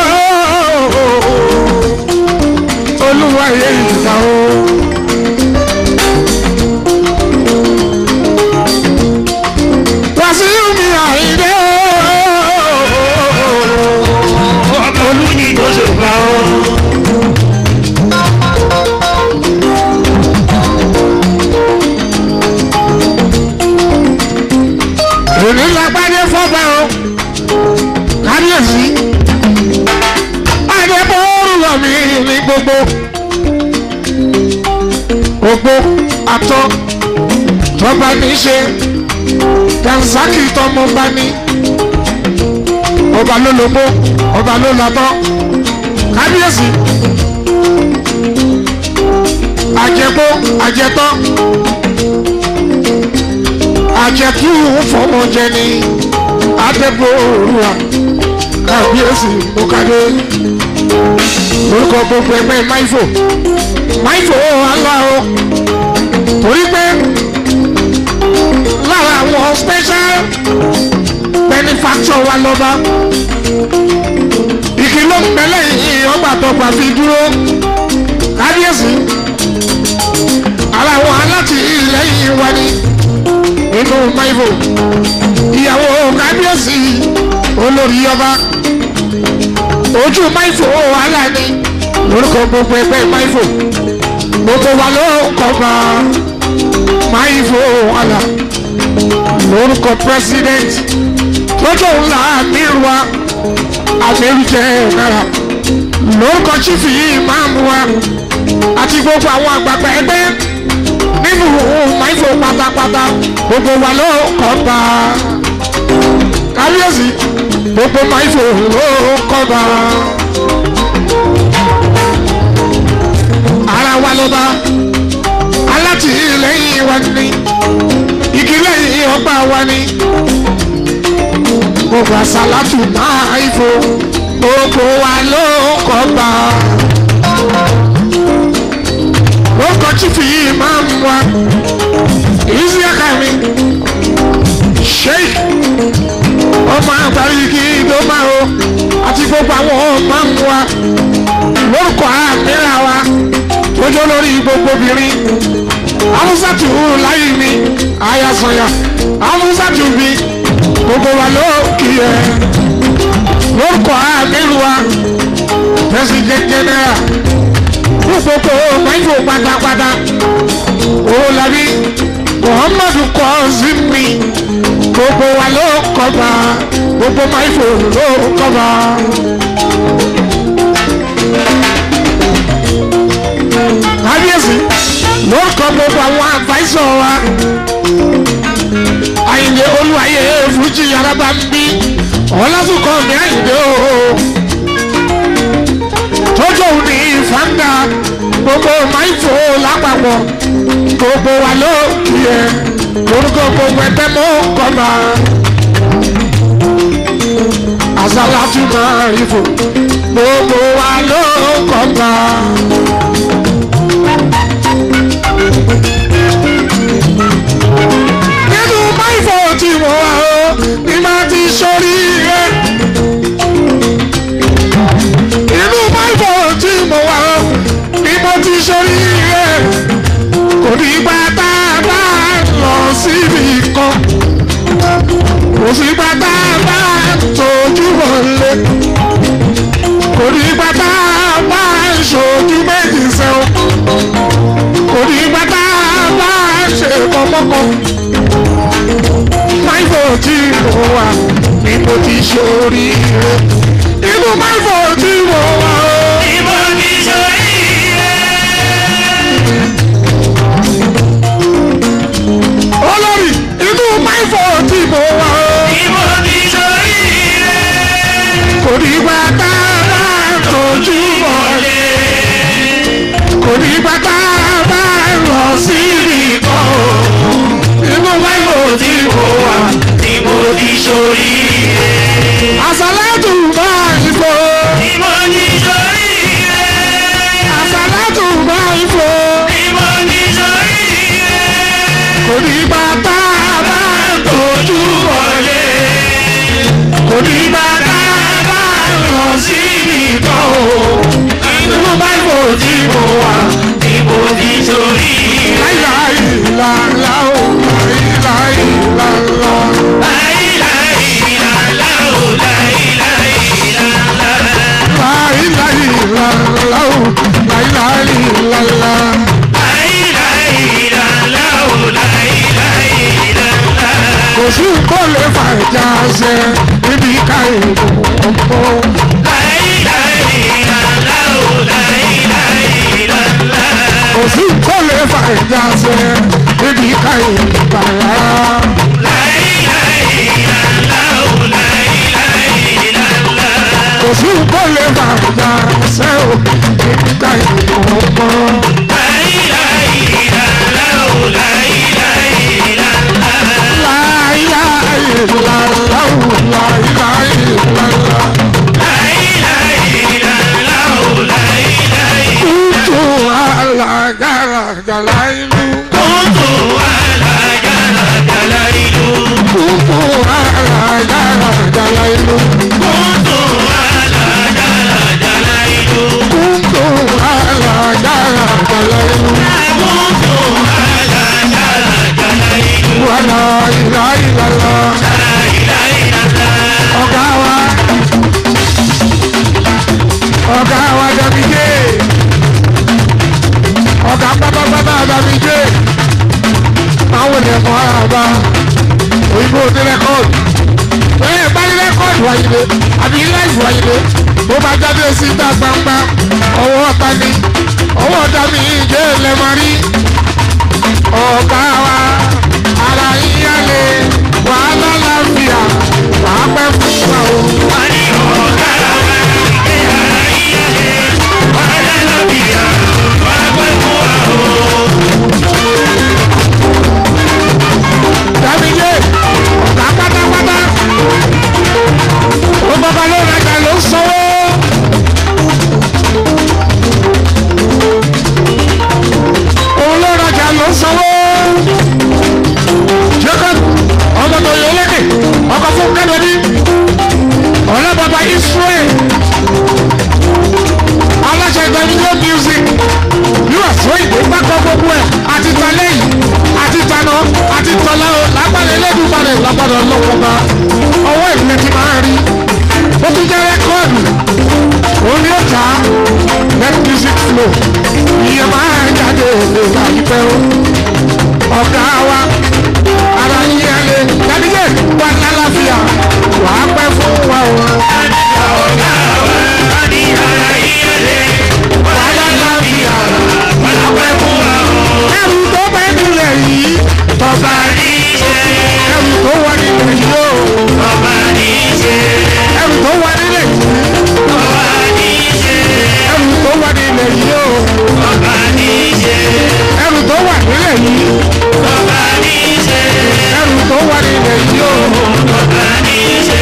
olúwa yẹ ìgbà o. wàsíù mi àìdé olúni mo ṣe bá o. èmi lágbádé fọ́gbà o kábíyèsí adébórúwọ̀ mi ní gbogbo gbogbo atọ́ tọ́ba ní ṣe tanzaki tọmọ bá ní ọba ló lóbó ọba ló lọ́tọ́ kábíyèsí àjẹgbó àjẹtọ́ àjẹkù fọmọ jẹ ní adébórúwà kábíyèsí mọ́kadé lórúkọ gbogbo ẹgbẹ́ máìfò máìfò aláwọ̀ torí pé lára àwọn special benefactor wa lọ́ba ìkìlọ̀ pẹ̀lẹ́ yìí ọgbà tọgbà fi dúró kábíyèsí ara àwọn alátìlẹ́yìn wa ni nínú máìfò ìyàwó kábíyèsí olórí ọba ojú máìfò wàhálà ni lórúkọ gbogbo ẹgbẹ́ máìfò gbogbo wa ló kọba máìfò wàhálà lórúkọ president lọ́jọ́ ńlá àmírù wa àmírù jẹ́ náírà lórúkọ chief yìí máa mú wa àti gbogbo àwọn àgbàgbà ẹgbẹ́ nínú máìfò pátápátá gbogbo wa ló kọba kábíyèsí gbogbo máìfò ló kọba ara wa ló bá alátìlẹ́yìn wa ní ìkìlẹ̀yìn ọgbà wa ní gbogbo àsálàtù máìfò gbogbo wa ló kọba lórúkọ chief yìí máa ń wá ìsíyàká mi sheik ọmọ àgbáyé kí ló máa o àti gbogbo àwọn ọmọ ń wá lórúkọ àmìlà wa tójó lórí gbogbo obìnrin amúsàtù láyé mi ayasanya amúsàtù mi gbogbo wa ló kì í ẹ lórúkọ àmìlù wa president general gbogbo máìfò pátápátá olàbí muhammadu kọ́sìmì gbogbo wa ló kọba gbogbo máìfò ló kọba. kábíyèsí ló kọ gbogbo àwọn àfàìsàn wa àyìndé olúwayé fújì yaraba ń bí ọlásùkọ mi àyìndé ooo tójú òun ní ìfàǹdà gbogbo máìfò lápapọ̀ gbogbo wa ló kì í ẹ lórúkọ gbogbo ẹgbẹ́ mọ́ kọ́ba àsálàtù máìfò gbogbo wa ló kọ́ba. nínú máìfò tí mo wà ó ní máa ti sórí rẹ. inú máìfò tí mo wà ó ní mo ti sórí rẹ. kò ní gbà tá a bá lọ síbi kan kò sí gbà tá a bá tójú wọlé kò ní gbà tá a bá ṣojú méjì sẹ́wọ̀n kò ní gbà tá a bá ṣe kọ́mọ́kọ́ máìfò tí mo wà ní mo ti sórí rẹ. inú máìfò tí mo wà ó ní mo ti sórí rẹ. olórí inú máìfò tí mo wà ó ní mo ti sórí rẹ. kò ní gbà tá a bá tójú wọlé kò ní gbà tá a bá lọ síbi kan inú máìfò tí mo wà ní mo ti sórí rẹ. àsálàtù máìfò ní mo ti sórí rẹ. àsálàtù máìfò ní mo ti sórí rẹ. kò ní gbà tá kọ́ o inú báyìí tí mo wà tí mo ti sórí. láìláì làlá o láìláì làlá. láìláì làlá o láìláì làlá. láìláì làlá o láìláì làlá. láìláì làlá o láìláì làlá. kò sí kó lè fà ìjà ṣe níbi ká èèmọ̀ ọ̀pọ̀. láìláì làlá o láìláì làlá. kò sí kó lè fà ìjà ṣe níbi ká èèmọ̀ bàrà. láìláì làlá o láìláì làlá. kò sí kó lè fà ìjà ṣe níbi ká èèmọ̀ ọ̀pọ̀. láìláì làlá o láìláì làlá. láìláì làlá o láìláì làlá. Gara galailu, kuntu ala gara galailu, kuntu ala gara galailu, kuntu ala gara galailu, kuntu ala gara galailu, kuntu ala gara galailu, wala ilaha illallah, la ilaha illallah. Ogawa, Ogawa Dabije. Ọ̀gá pátápátá àdàbíjé àwọn ènìyàn kan ara bá òyìnbó ní rẹ́kọ̀dù bẹ́ẹ̀ bá ní rẹ́kọ̀dù wáyé àbí láìsí wáyé bó bá jáde síta gbangba ọwọ́ ọ̀tá ni ọwọ́ ọ̀tá mi ìjẹ́ ẹlẹ́mọ̀rí ọ̀gá wa ara yíyálé wàhálà láfíà wàá pẹ́ fún wa o. wọ́n ní ọ̀gá wa ìgbé ara yíyálé wàhálà láfíà wàá pẹ́ fún wa o. Dábìjẹ́ ọ̀gá pátápátá ó bàbá ló rajà ló ń sanwó. Òun ló rajà ló ń sanwó. Jacob ọmọ tó yọ lẹ́kẹ̀ ọkọ̀ fún kẹ́lẹ́dí ọ̀lẹ́ bàbá Israel aláṣẹ ìgbàlódé music yóò sọ ìdè gbàgbọ́ gbogbo ẹ̀ àti talẹ́yìn àti tanà àti tọ́lá o lágbàdo ẹlẹ́dùnbalẹ̀ lágbàdo ọlọ́wọ́ba ọwọ́ ìlú ti máa rí ó tún jẹ́ rẹ́kọ́ọ̀dù òun ni ó ta let music flow ìyẹn máa ń jáde òde àyípẹ́ o ọ̀gá wa ara yíyá lé dábìlẹ̀ wà lálàáfíà wà á pẹ́ fún wa o. ọ̀gá wa ní ara yíyá lé wà lálàáfíà wà á pẹ́ fún wa o. ẹrù tó bá nílẹ̀ yìí ọba ní í ṣe. ẹrù tó wà nílẹ̀ yìí o. ọba ní í ṣe. ẹrù tó wà nílẹ̀ yìí. ọba ní í ṣe. ẹrù tó wà nílẹ̀ yìí o. ọba ní í ṣe. ẹrù tó wà nílẹ̀ yìí. ọba ní í ṣe. ẹrù tó wà nílẹ̀ yìí o. ọba ní í ṣe.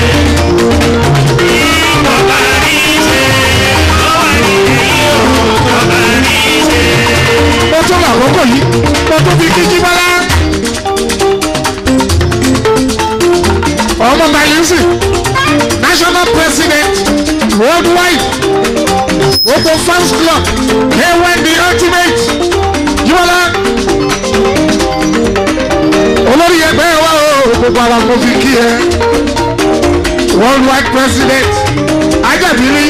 ọba ní í ṣe. ọba nílẹ̀ yìí o. ọba ní í ṣe. mo tún làkókò yìí mo tún fi kíjí bọ́lá. ọmọ bayelsi national president worldwide gbogbo fans club k one the ultimate jíbọ́lá olórí ẹgbẹ́ wa o gbogbo ara mo fi kí ẹ worldwide president ajabili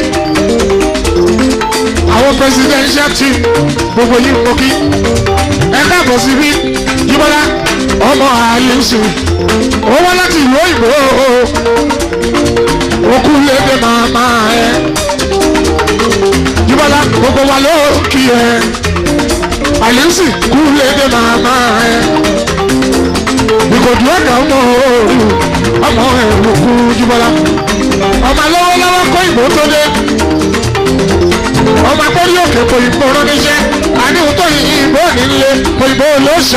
àwọn presidential team gbogbo yìí mo kí ẹ káàbọ̀ síbí jíbọ́lá ọmọ àyẹ̀sì ó wá láti ìlú òyìnbó okú lédè màmá ẹ jíbọ́lá gbogbo wa ló kí ẹ àyẹ̀sì kú lédè màmá ẹ ìkòtù ọ̀dà ọmọ òòrùn ọmọ ẹ̀rù kú jíbọ́lá ọmọ lọ́wọ́lọ́wọ́ kó ìbò tó dé ọmọ akọ́rí òkè kò ìbò ránníṣẹ́ àníhùn tó yìí ìbò nílé kò ìbò lóṣà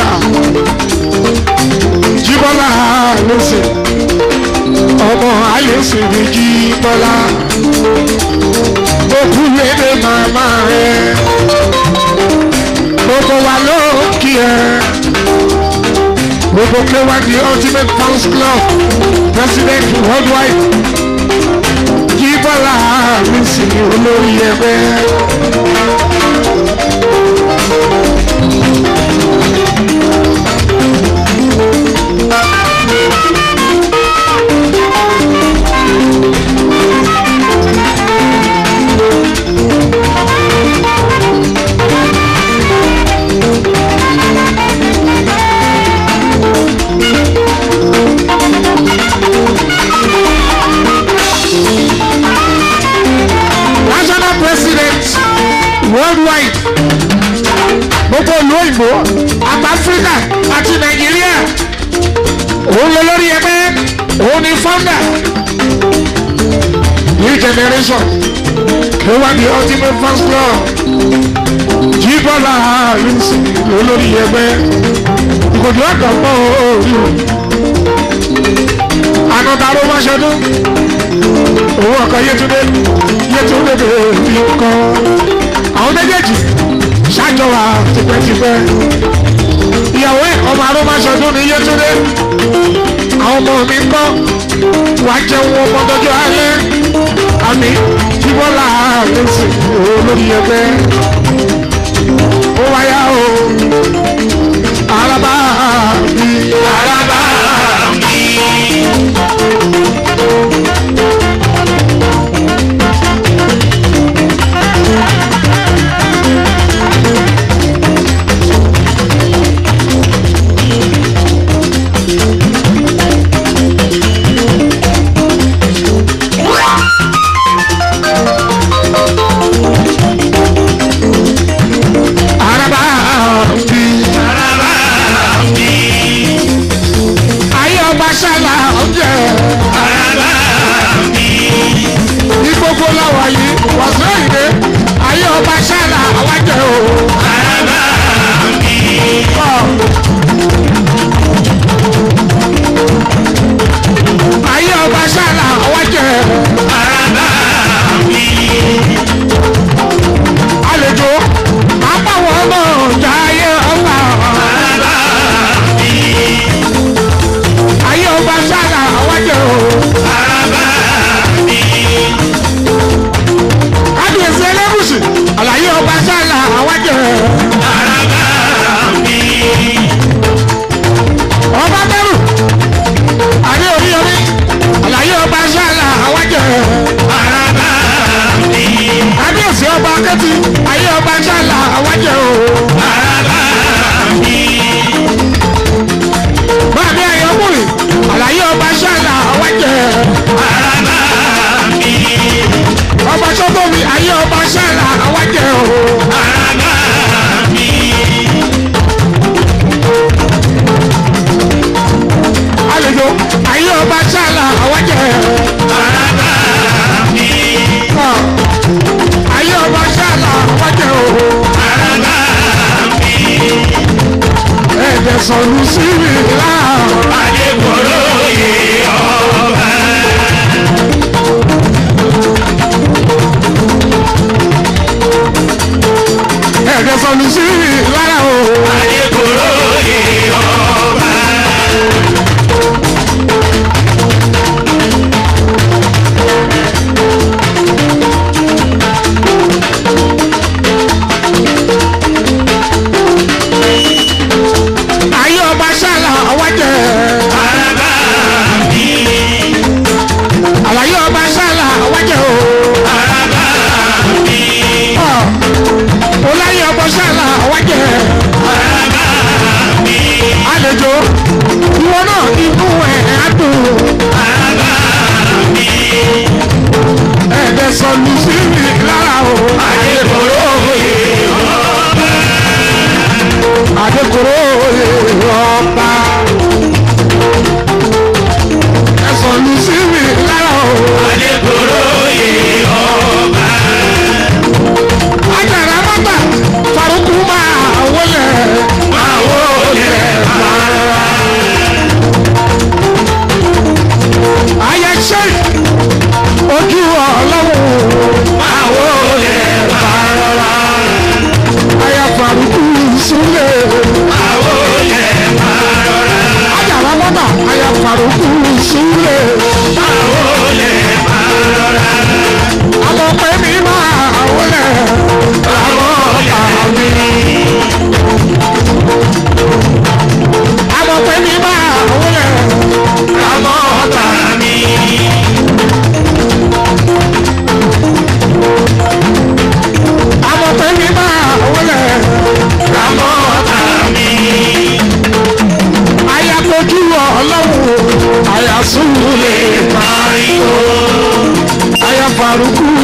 jíbọ́lá lóṣè ọmọ àyèsè ní jíbọ́lá òkú lédè màmá rẹ gbogbo wa ló kí ẹ gbogbo K one the ultimate fans club president worldwide Jíbọ́lá mi sì olórí ẹgbẹ́. Worldwide gbogbo ìlú òyìnbó àti Áfíríkà àti Nàìjíríà òun lè lórí ẹgbẹ́ òun ni founder new generation ló wá di ultimate fans club Jíbọ́lá Yunsi ló lórí ẹgbẹ́ ìkòjú àkànpọ̀ orí o anọ̀tàrọ̀ máa ṣọdún owó ọkọ̀ Yétúndé Yétúndé bèèrè bí kọ́ àwọn méjèèjì ṣàjọwà tipẹ́tipẹ́ ìyàwó ẹ̀ ọmọ aró máa ṣọdún ní Yétúndé àwọn ọmọ mi kọ́ wà jẹun ọmọ tọjọ́ alẹ́ àmì Jíbọ́lá Yunsi olórí ẹgbẹ́ ó wáyà o araba mi araba mi. Sọ̀rọ̀ sí mi láàrú. Adékòrò yé ọba. Ẹ̀jẹ̀ sọ̀rọ̀ sí mi láàrú. Adékòrò yé ọba. Ìwọ náà inú ẹ̀ á dùn. Ẹ̀ẹ́dẹ̀ sọ̀lù sí mi lára o. Adékòrò òye ọba. Adékòrò òye ọba. Ẹ sọ̀lù sí mi lára o. Adékòrò òye ọba. Ajara mọ́tà Faruku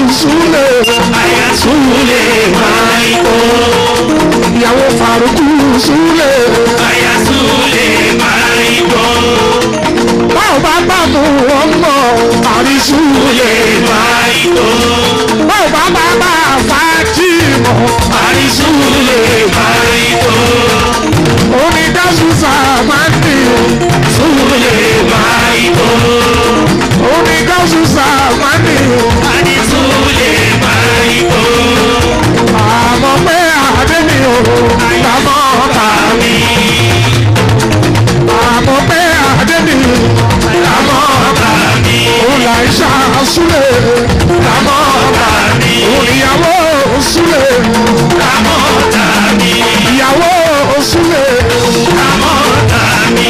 Súlè. Àyà Súlè máa ń kó. Ìyàwó Fàrúkù Súlè. Àyà Súlè máa ń kó. Báwo bá bá mú wọn mọ̀ àrí Súlè máa ń kó. Báwo bá bá bá Fátímọ̀ àrí Súlè máa ń kó. Omi dáṣu sàmánì Súlè máa ń kó. Omi dáṣu sàmánì àrí Súlè máa ń kó. Àmọ́ pé àdé mi ò lámọ́ ọ̀tá mi. Àmọ́ pé àdé mi lámọ́ ọ̀tá mi. Òun là ń ṣàṣúlẹ̀ lámọ́ ọ̀tá mi. Òun ìyàwó Súlè lámọ́ ọ̀tá mi. Ìyàwó Súlè lámọ́ ọ̀tá mi.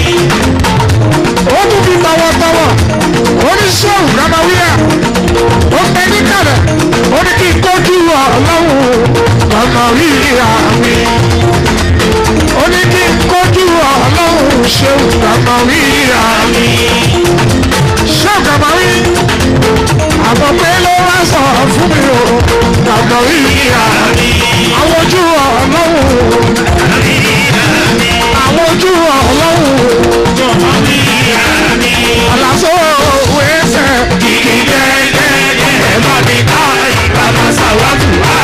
Ó tún fi tọwọ́tọwọ́ oníṣòwò rámáwíyà ó pẹ ní kàlẹ̀ ó ní kí n kójú ọlọ́run rámáwíyà mi. Ó ní kí n kójú ọlọ́run ṣeun rámáwíyà mi. ṣéun rámáwí àmọ́ pé ló wá sọ fún mi o rámáwíyà mi. Àwọn ojú ọlọ́run àwọn ojú ọlọ́run aláṣọ òwe ẹsẹ̀ kìkì dẹ́dẹ́ ẹ̀ bá mi ká ìbámu ṣàwátù wá.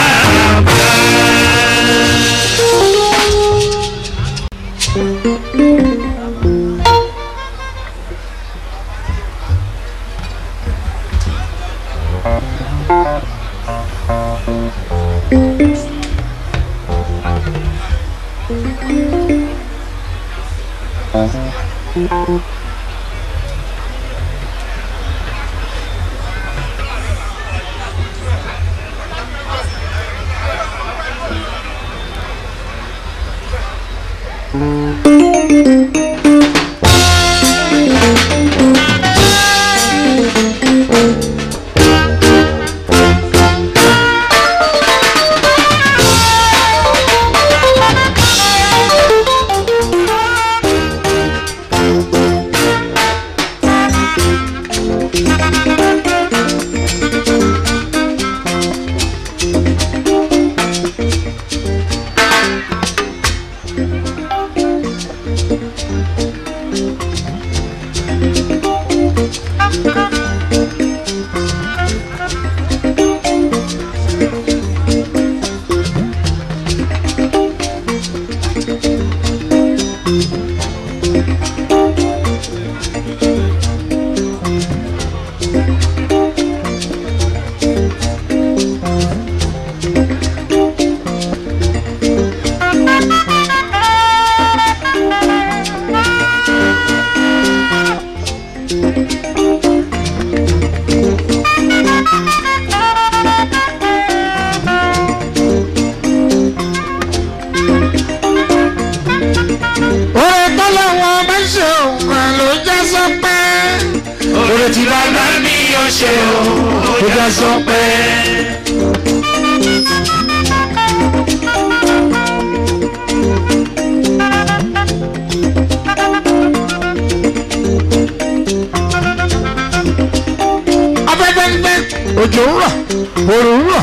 Òjò ń rọ̀, òòrùn ń rọ̀,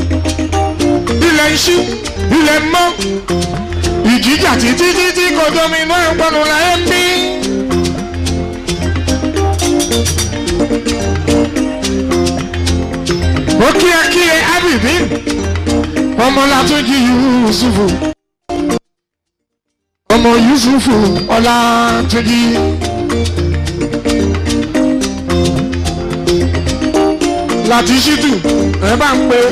ilẹ̀ ń ṣú, ilẹ̀ ń mọ́, ìjìjà títí títí kò dominú ẹ̀pọ̀nù láyé ń bí. Ó kíá kíá ábìbí, ọmọ Látúnjí Yusufu, ọmọ Yusufu Ọlátúnjí. Láti ṣítù ẹ bá ń pè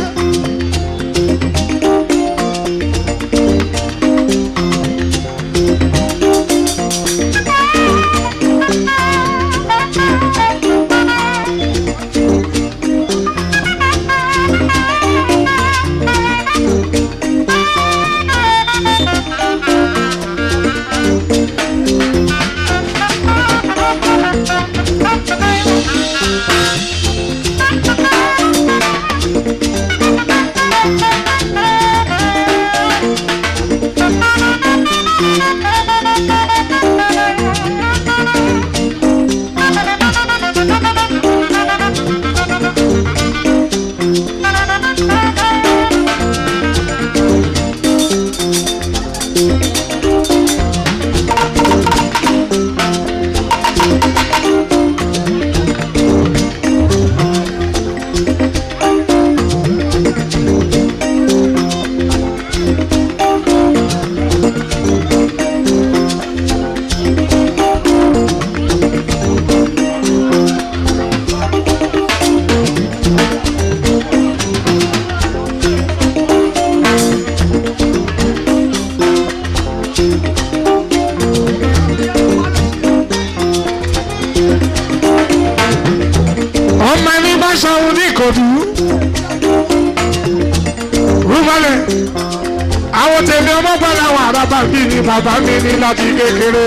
àwọn tèmi ọmọ bá làwọn àràbà bí ni bàbá mi ní láti kékeré.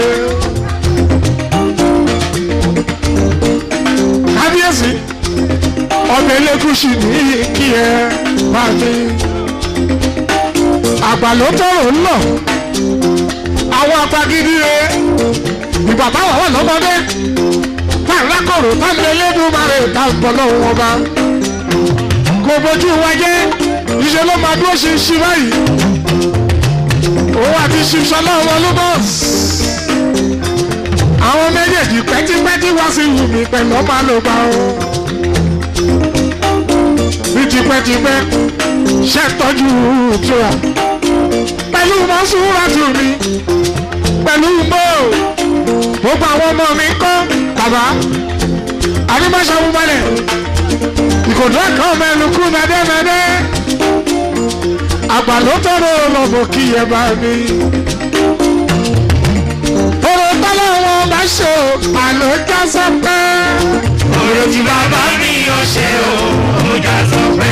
kábíyèsí ọbẹ̀ elégùsì ní kí ẹ máa ní. àgbà ló tọrọ ń lọ àwọn apagídí rẹ ìgbà táwọn wà lọ́mọdé tá ń lákòrò tá ń lé lẹ́dùnmáre tá ń bọ̀ lọ́wọ́ wọn bá. kò bójú wa jẹ́ iṣẹ́ ló máa dúró ṣe ń ṣí báyìí. òun àti ṣiṣọ́lá ọmọ ló bọ̀. àwọn méjèèjì pẹ́típẹ́tí wá sí wù mí pẹ̀lú ọmọ àlògbà o. bí tipẹ́tipẹ́ ṣe tọ́jú tura pẹ̀lú mọ́sùlùmá tù mí pẹ̀lú mbó gbogbo àwọn ọmọ mi kọ́ bàbá àdìmọ́ṣàmú balẹ̀ ìkòdó ẹ̀kọ́ mẹ́lùkù mẹ́dẹ́mẹ́dẹ́ àgbà ló tọrọ lọ́bọ̀ kí ẹ bá mi. Òrò tọ́lá wọn bá ṣe o àlọ́ já sọ pé. Òrò tí bàbá mi yọ ṣe o ó já sọ pé.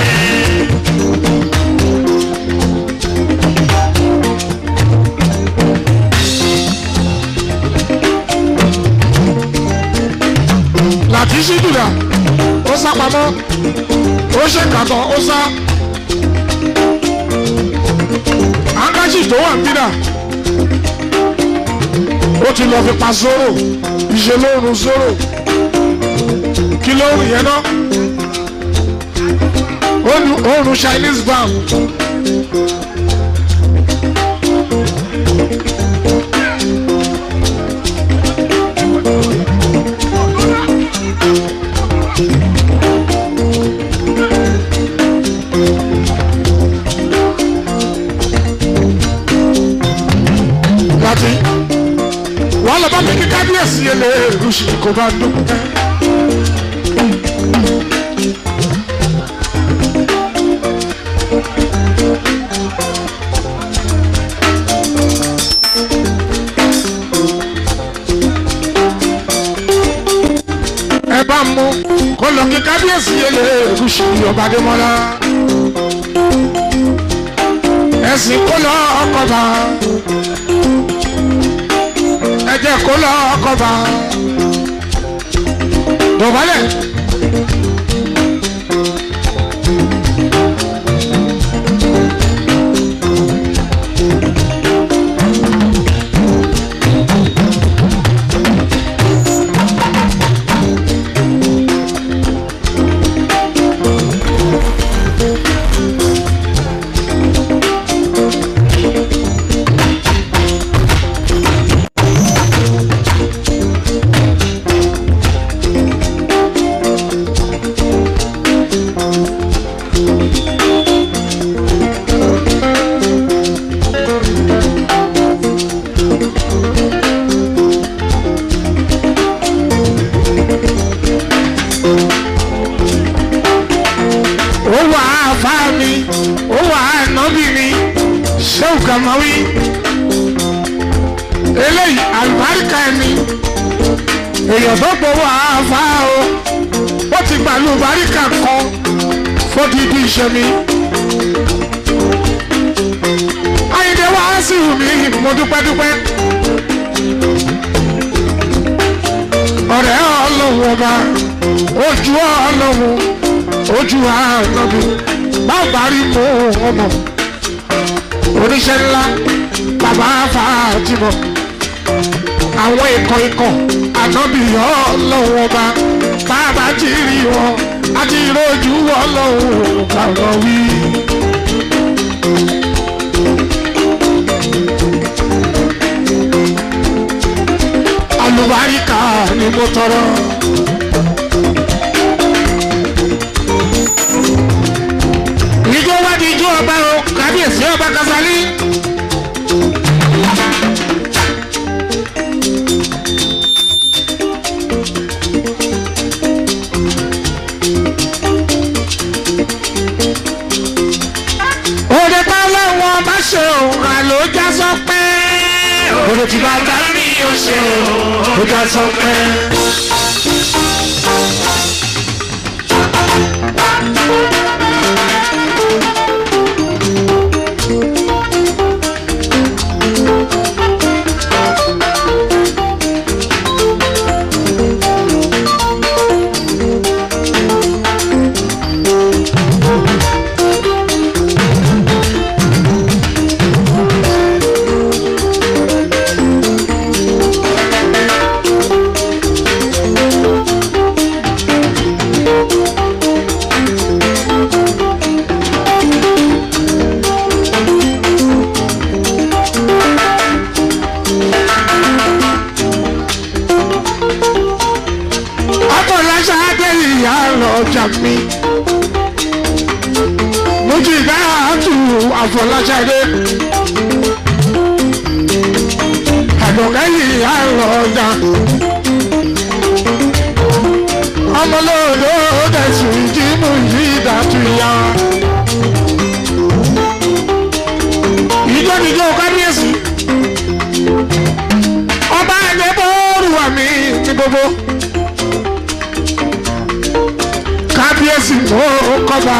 Láti ṣídùrà ó sá pamọ́ ó ṣe kàtọ́ ó sá. Angaji tó wà nídà ó ti lọ fi pa zoro ìṣe lóorun zoro kí lóorun yẹn náà oorun Chinese bank. wọ́n lọ bá mi kí kábíyèsí yẹn lè rúṣì kó bá dùn. ẹ bá mú kó lọ kí kábíyèsí yẹn lè rúṣì ọba Adémọ́lá ẹ̀sìn kó lọ ọkọ̀ bá. Ẹ jẹ́ kó lọ ọkọ̀ bá dọ̀bálẹ̀. Kamawi eléyìí àlùbáríkà ẹni èèyàn tó gbowó àáfà o ó ti gbà àlùbáríkà kan fódìdí ìṣẹ́mi. Àyìndé wá sí mi mo dúpẹ́ dúpẹ́ ọ̀rẹ́ ọlọ́run ọba ojú ọlọ́run ojú ànábì bàbá rí mọ́ ọmọ oníṣẹ́ ńlá bàbá Fàtímọ̀ àwọn ikọ̀ ikọ̀ ànábìyàn ọlọ́run ọba bàbá ti rí wọn àti ìrojú ọlọ́run kàrọ̀ wí. àlùbáríkà ni mo tọrọ. ìjọ wá di ijó ọba o kábíyèsí ọba Kasali. òde tá lọ́wọ́ bá ṣe òun àlò já sọ pé òde tí bàbá mi yóò ṣe òun já sọ pé. ìyá mi mojú ìdáàtú àfọlájáde àdọ̀kẹ́yì àrọ̀dà ọmọlódò dẹ̀sùn ìdìmú yìí dàtú ìyá ìjọ nìjọ kábíyèsí ọba ẹ̀dẹ́bọ̀ọ́rù àmì ti gbogbo kábíyèsí mọ́ kọ́ba.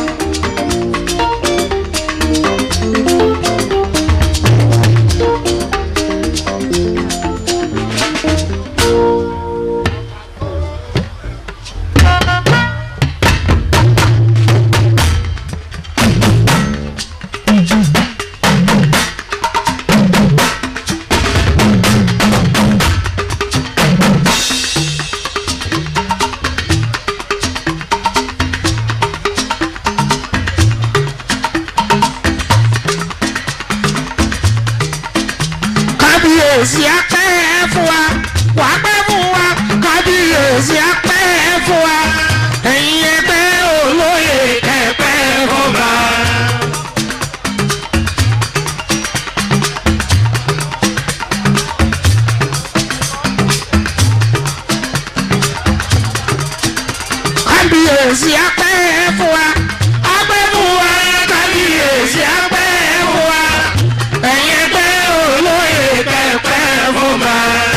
kábíyèsí apẹ́ fún wa wà pẹ́ fún wa kábíyèsí apẹ́ fún wa ẹ̀yin ẹgbẹ́ olóyè kẹpẹ́ fọba. kábíyèsí apẹ́ fún wa apẹ́ fún wa kábíyèsí apẹ́ fún wa ẹ̀yin ẹgbẹ́ olóyè kẹpẹ́ fọba.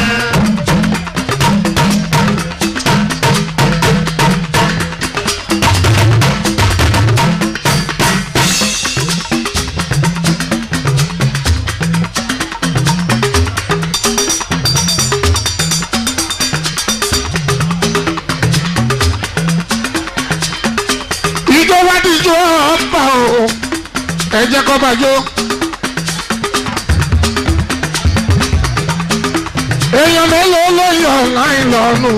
ìjọ wá díjọ ọba o ẹ jẹ́ kó bá jó. èèyàn mélòó ló yọ láì lọ́nu.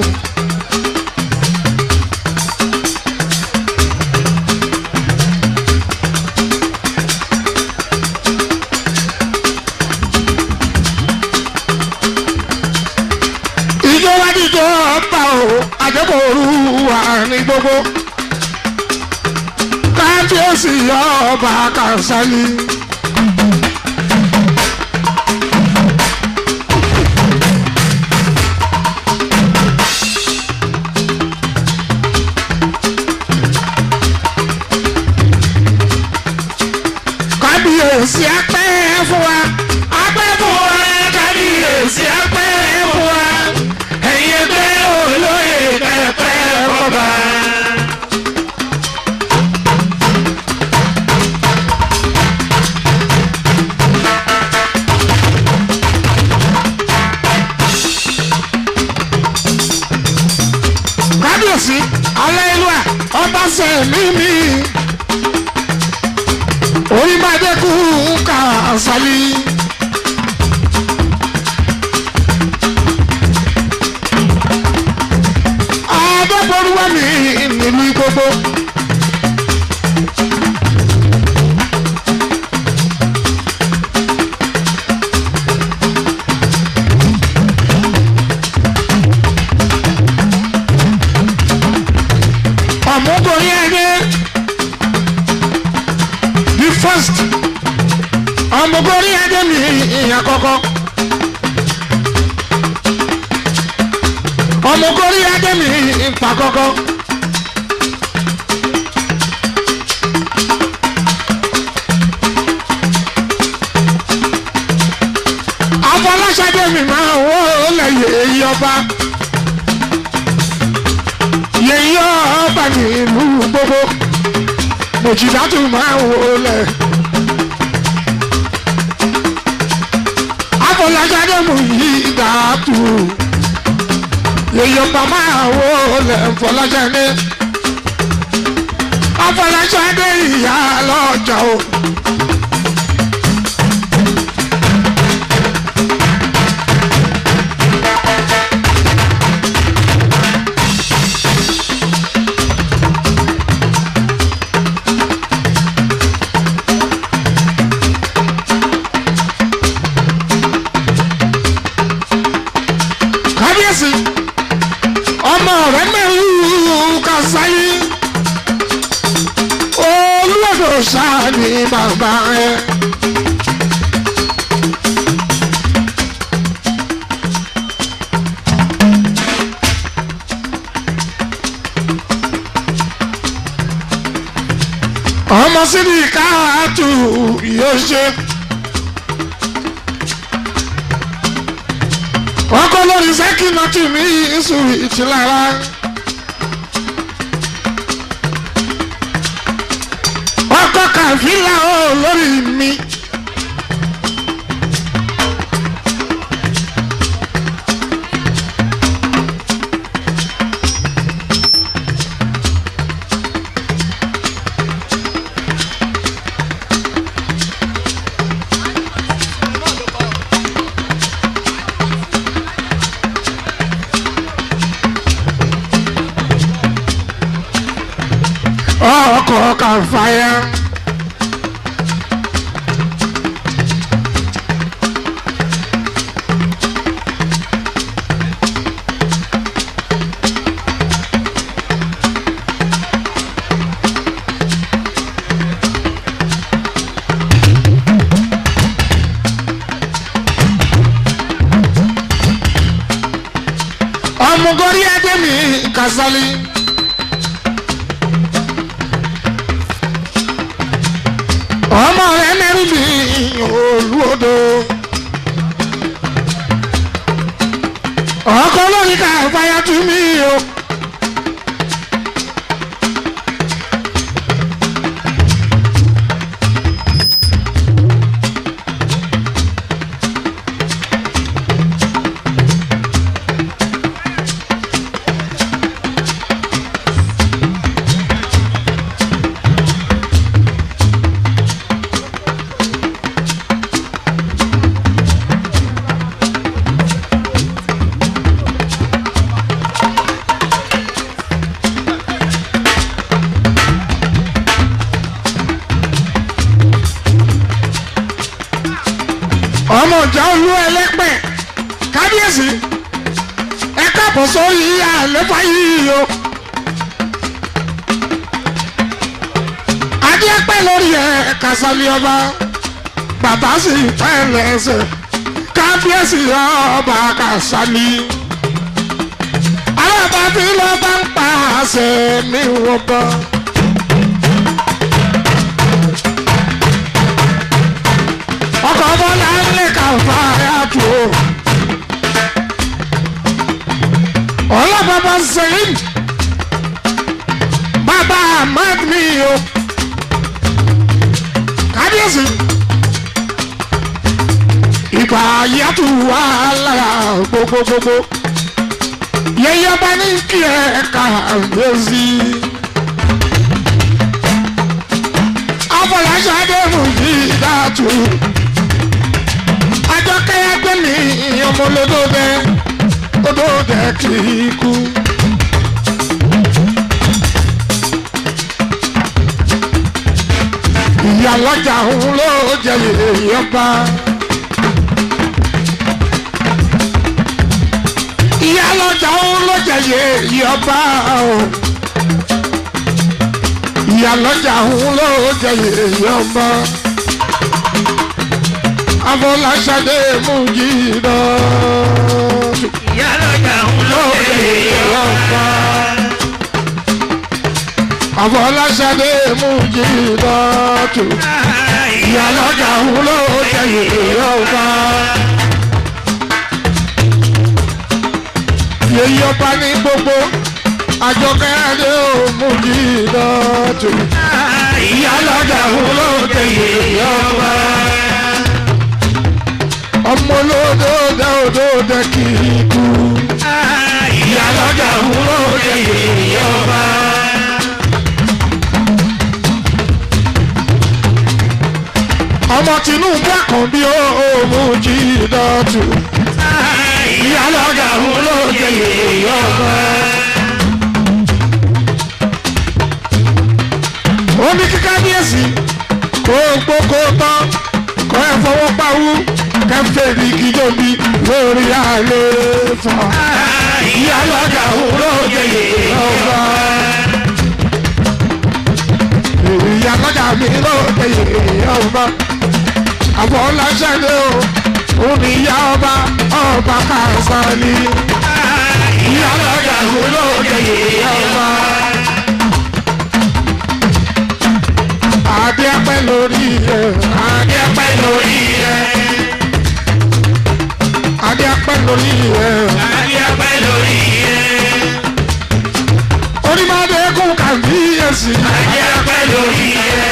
ìjọ wá díjọ ọba o àjẹbọ̀rú wà ní gbogbo. kábíyèsí ọba Kàsálí. kábíyèsí apẹ́ fún wa apẹ́ fún wa kábíyèsí apẹ́ fún wa ẹ̀yin ẹgbẹ́ olóyè kẹpẹ́ fọba. kábíyèsí aláìlúwà ọba sẹ̀mí mi orí bá dé kú Kàsálí. adébọ̀rúwá mi nílùú Ìgbogbo. ọ̀mùgòrí ẹgbẹ́ the first ọ̀mùgòrí ẹgbẹ́ mi ìyàn kọ́kọ́ ọ̀mùgòrí ẹgbẹ́ mi ìpà kọ́kọ́ afọláṣadé mi máa wó lẹ́yìn èyí ọba yẹ̀yí ọba ní ìlú gbogbo mòjìdátù máa ń wọlé afọláṣadé mú yí dàtú yẹ̀yí ọba máa wọlé fọláṣadé afọláṣadé ìyá lọ́jà o. ọmọ rẹ mẹ́rin Kàsálí. bàbá ẹ. ọmọ síbi káàtù yóò ṣe. ọkọ lórí sẹ́kìnà tì mí ìṣòro ìtìlára. ọkọ kàfílà ó lórí mi. ọkọ̀ kàfáyà. ọmọgọ́rí adémi Kasali. ọmọ rẹ mẹ́rin bí olúodò. ọkọ lórí ká fàyà tú mi o. ọmọ ìjà olú ẹlẹ́pẹ̀ kábíyèsí ẹ káàbọ̀ sórí àléfà yìí o. adé pẹ́ lórí ẹ Kasali ọba bàbá sì pẹ́ lẹ́sẹ̀ kábíyèsí ọba Kasali. alábà tí lọ́ bá ń pa àṣẹ mi wọ́n bọ́. ọkọ̀ bọ́lá ń lè kà fàyà tó. ọlọ́bàbà sẹ́yìn bàbá ahmed mi o. kábíyèsí ìgbà yàtú wà lára gbogbogbò yẹyẹ bá ní kí ẹ kábíyèsí. afọláṣadé mú yí dàtú. ajọ́kẹ́yẹ́ gbé mi ọmọ olódòdè olódòdè kì í kú. ìyá lọ́jà òun ló jẹ èyí ọba. ìyá lọ́jà òun ló jẹ èyí ọba o. ìyá lọ́jà òun ló jẹ èyí ọba. Afọláṣadé mú jí lọ. ìyá lọ́jà òun ló jẹ èyí ọba. Afọláṣadé mú jí lọ tù. ìyá lọ́jà òun ló jẹ èyí ọba. yèyí ọba ní gbogbo àjọkẹ́ adé ò mú jí lọ tù. ìyá lọ́jà òun ló jẹ èyí ọba. ọmọ olódòdó òdòdó kì í kú. ìyá lọ́jà òun ló jẹ èyí ọba. ọmọ Tinubu Àkànbí òmù jí dọ̀tù. ìyá lọ́jà òun ló jẹ èyí ọba. ó ní kí kábíyèsí kó gbókó tán kó ẹ fọwọ́ pawú kẹfẹ́ ní kíjọ́bí lórí àléfà. ìyá lọ́jà òun ló jẹ èyí ọba. ìyá lọ́jà mi lóde ìyá ọba àfọláṣẹ́dé o omi ìyá ọba ọba Kasali ìyá lọ́jà mi lóde ìyá ọba. Adé apẹ́ lórí ẹ̀ adé apẹ́ lórí ẹ̀ adé apẹ́ lórí ẹ̀ adé apẹ́ lórí ẹ̀. onímọ̀dé kún kàbíyèsí adé apẹ́ lórí ẹ̀.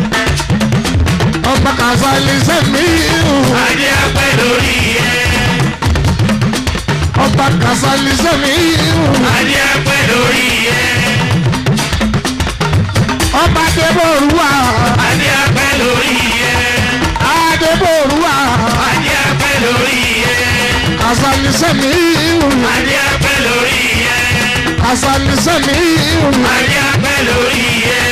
ọba Kasali sẹ́mi adé apẹ́ lórí ẹ̀. ọba Kasali sẹ́mi adé apẹ́ lórí ẹ̀. ọba Adébòrúwà adé apẹ́ lórí ẹ̀. Adébòrúwà adé apẹ́ lórí ẹ̀. Kasali sẹ́mi adé apẹ́ lórí ẹ̀. Kasali sẹ́mi adé apẹ́ lórí ẹ̀.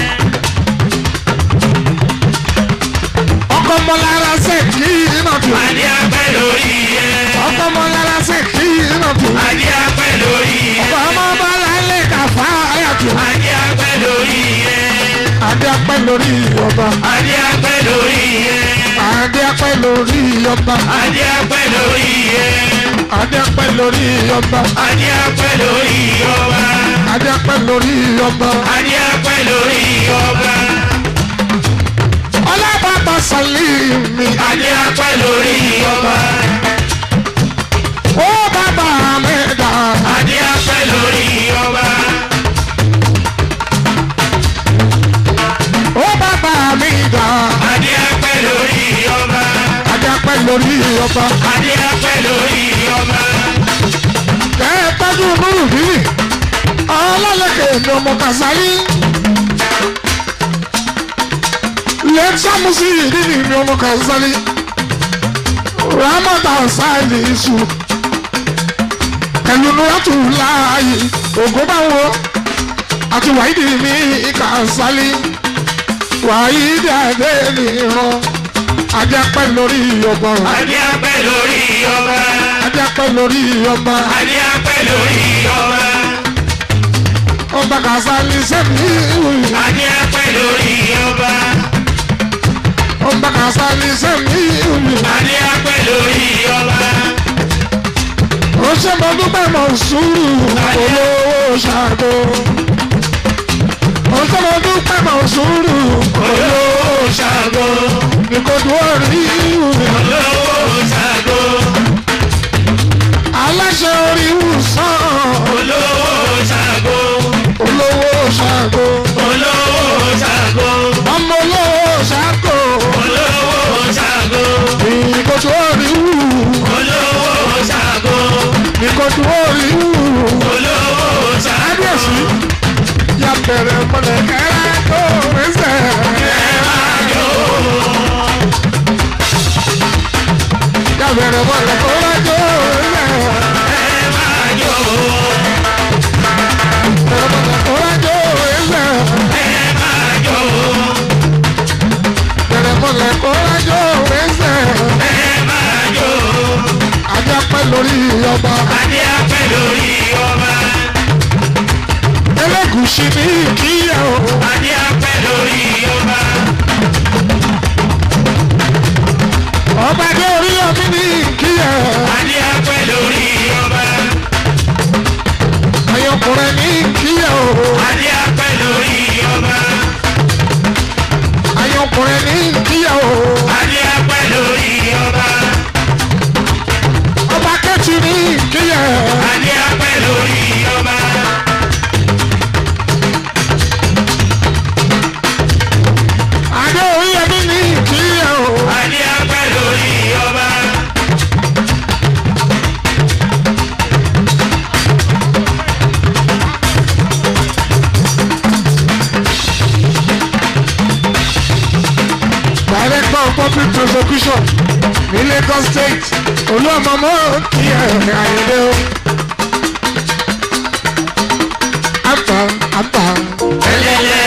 ọkọ mọlára sẹ́kì nàtú adé apẹ́ lórí ẹ̀. ọkọ mọlára sẹ́kì nàtú adé apẹ́ lórí ẹ̀. ọkọ ọmọ bọ́lá lè kàfá ayàtú adé apẹ́ lórí ẹ̀. adé apẹ́ lórí ọba adé apẹ́ lórí ẹ̀. adé apẹ́ lórí ọba adé apẹ́ lórí ẹ̀. adé apẹ́ lórí ọba adé apẹ́ lórí ọba. adé apẹ́ lórí ọba adé apẹ́ lórí ọba. ọlọ́bàbà Sàlímì adé apẹ́ lórí ọba. ó bàbá mẹ́ta adé apẹ́ lórí ọba. ó bàbá mẹ́ta adé apẹ́ lórí ọba. adé apẹ́ lórí ọba adé apẹ́ lórí ọba. kẹ́ẹ̀tọ́jú nùrù bí ọlọ́lẹ́kẹ̀ ní ọmọ Kasali lẹ́tọ́mùsí ìdílé ní ọmọ Kasali ramata sáàlì iṣu pẹ̀lú nuratu láàyè ògúnbáwo àti wàhídì ní Kasali wàhídì àdé nìran adé apẹ́ lórí ọba adé apẹ́ lórí ọba. adé apẹ́ lórí ọba adé apẹ́ lórí ọba. ọba Kasali sẹ́mi adé apẹ́ lórí ọba. ọba Kasali sẹ́mi adé apẹ́ lórí ọba. ó ṣe mọ dúpẹ́ mọ sùúrù olówó ṣàgó ó ṣe mọ dúpẹ́ mọ sùúrù olówó ṣàgó. ìkọdù orí olówó ṣàgó. aláṣẹ orí wùsàn olówó ṣàgó. olówó ṣàgó olówó ṣàgó. ọmọ olówó ṣàgó olówó ṣàgó. ìkọdù orí wù olówó ṣàgó. ìkọdù orí wù olówó ṣàgó. kábíyèsí ya bẹ̀rẹ̀ mọ̀lẹ́ kẹ́rẹ́ tó rẹ́sẹ̀. ẹ máa jó. ya bẹ̀rẹ̀ mọ̀lẹ́ kó rájò rẹ́sẹ̀. ẹ máa jó. bẹ̀rẹ̀ mọ̀lẹ́ kó rájò rẹ́sẹ̀. ẹ máa jó. bẹ̀rẹ̀ mọ̀lẹ́ kó rájò rẹ́sẹ̀. ẹ máa jó. adé apẹ́ lórí ọba. adé apẹ́ lórí ọba. Elégùṣì ní ìkíyà o. adé apẹ́ lórí ọba. ọba dé orí omi ní ìkíyà. adé apẹ́ lórí ọba. ayọkùnrin ní ìkíyà o. adé apẹ́ lórí ọba. ayọkùnrin ní ìkíyà o. adé apẹ́ lórí ọba. ọba kẹ́tù ní ìkíyà. adé apẹ́ lórí ọba. adé orí omi ní ìkíyà o. adé apẹ́ lórí ọba. Director of Public Prosecution ní Lagos State olúọmọmọ kí ẹ àyẹ̀dẹ o. àpà àpà ẹlẹ́lẹ́.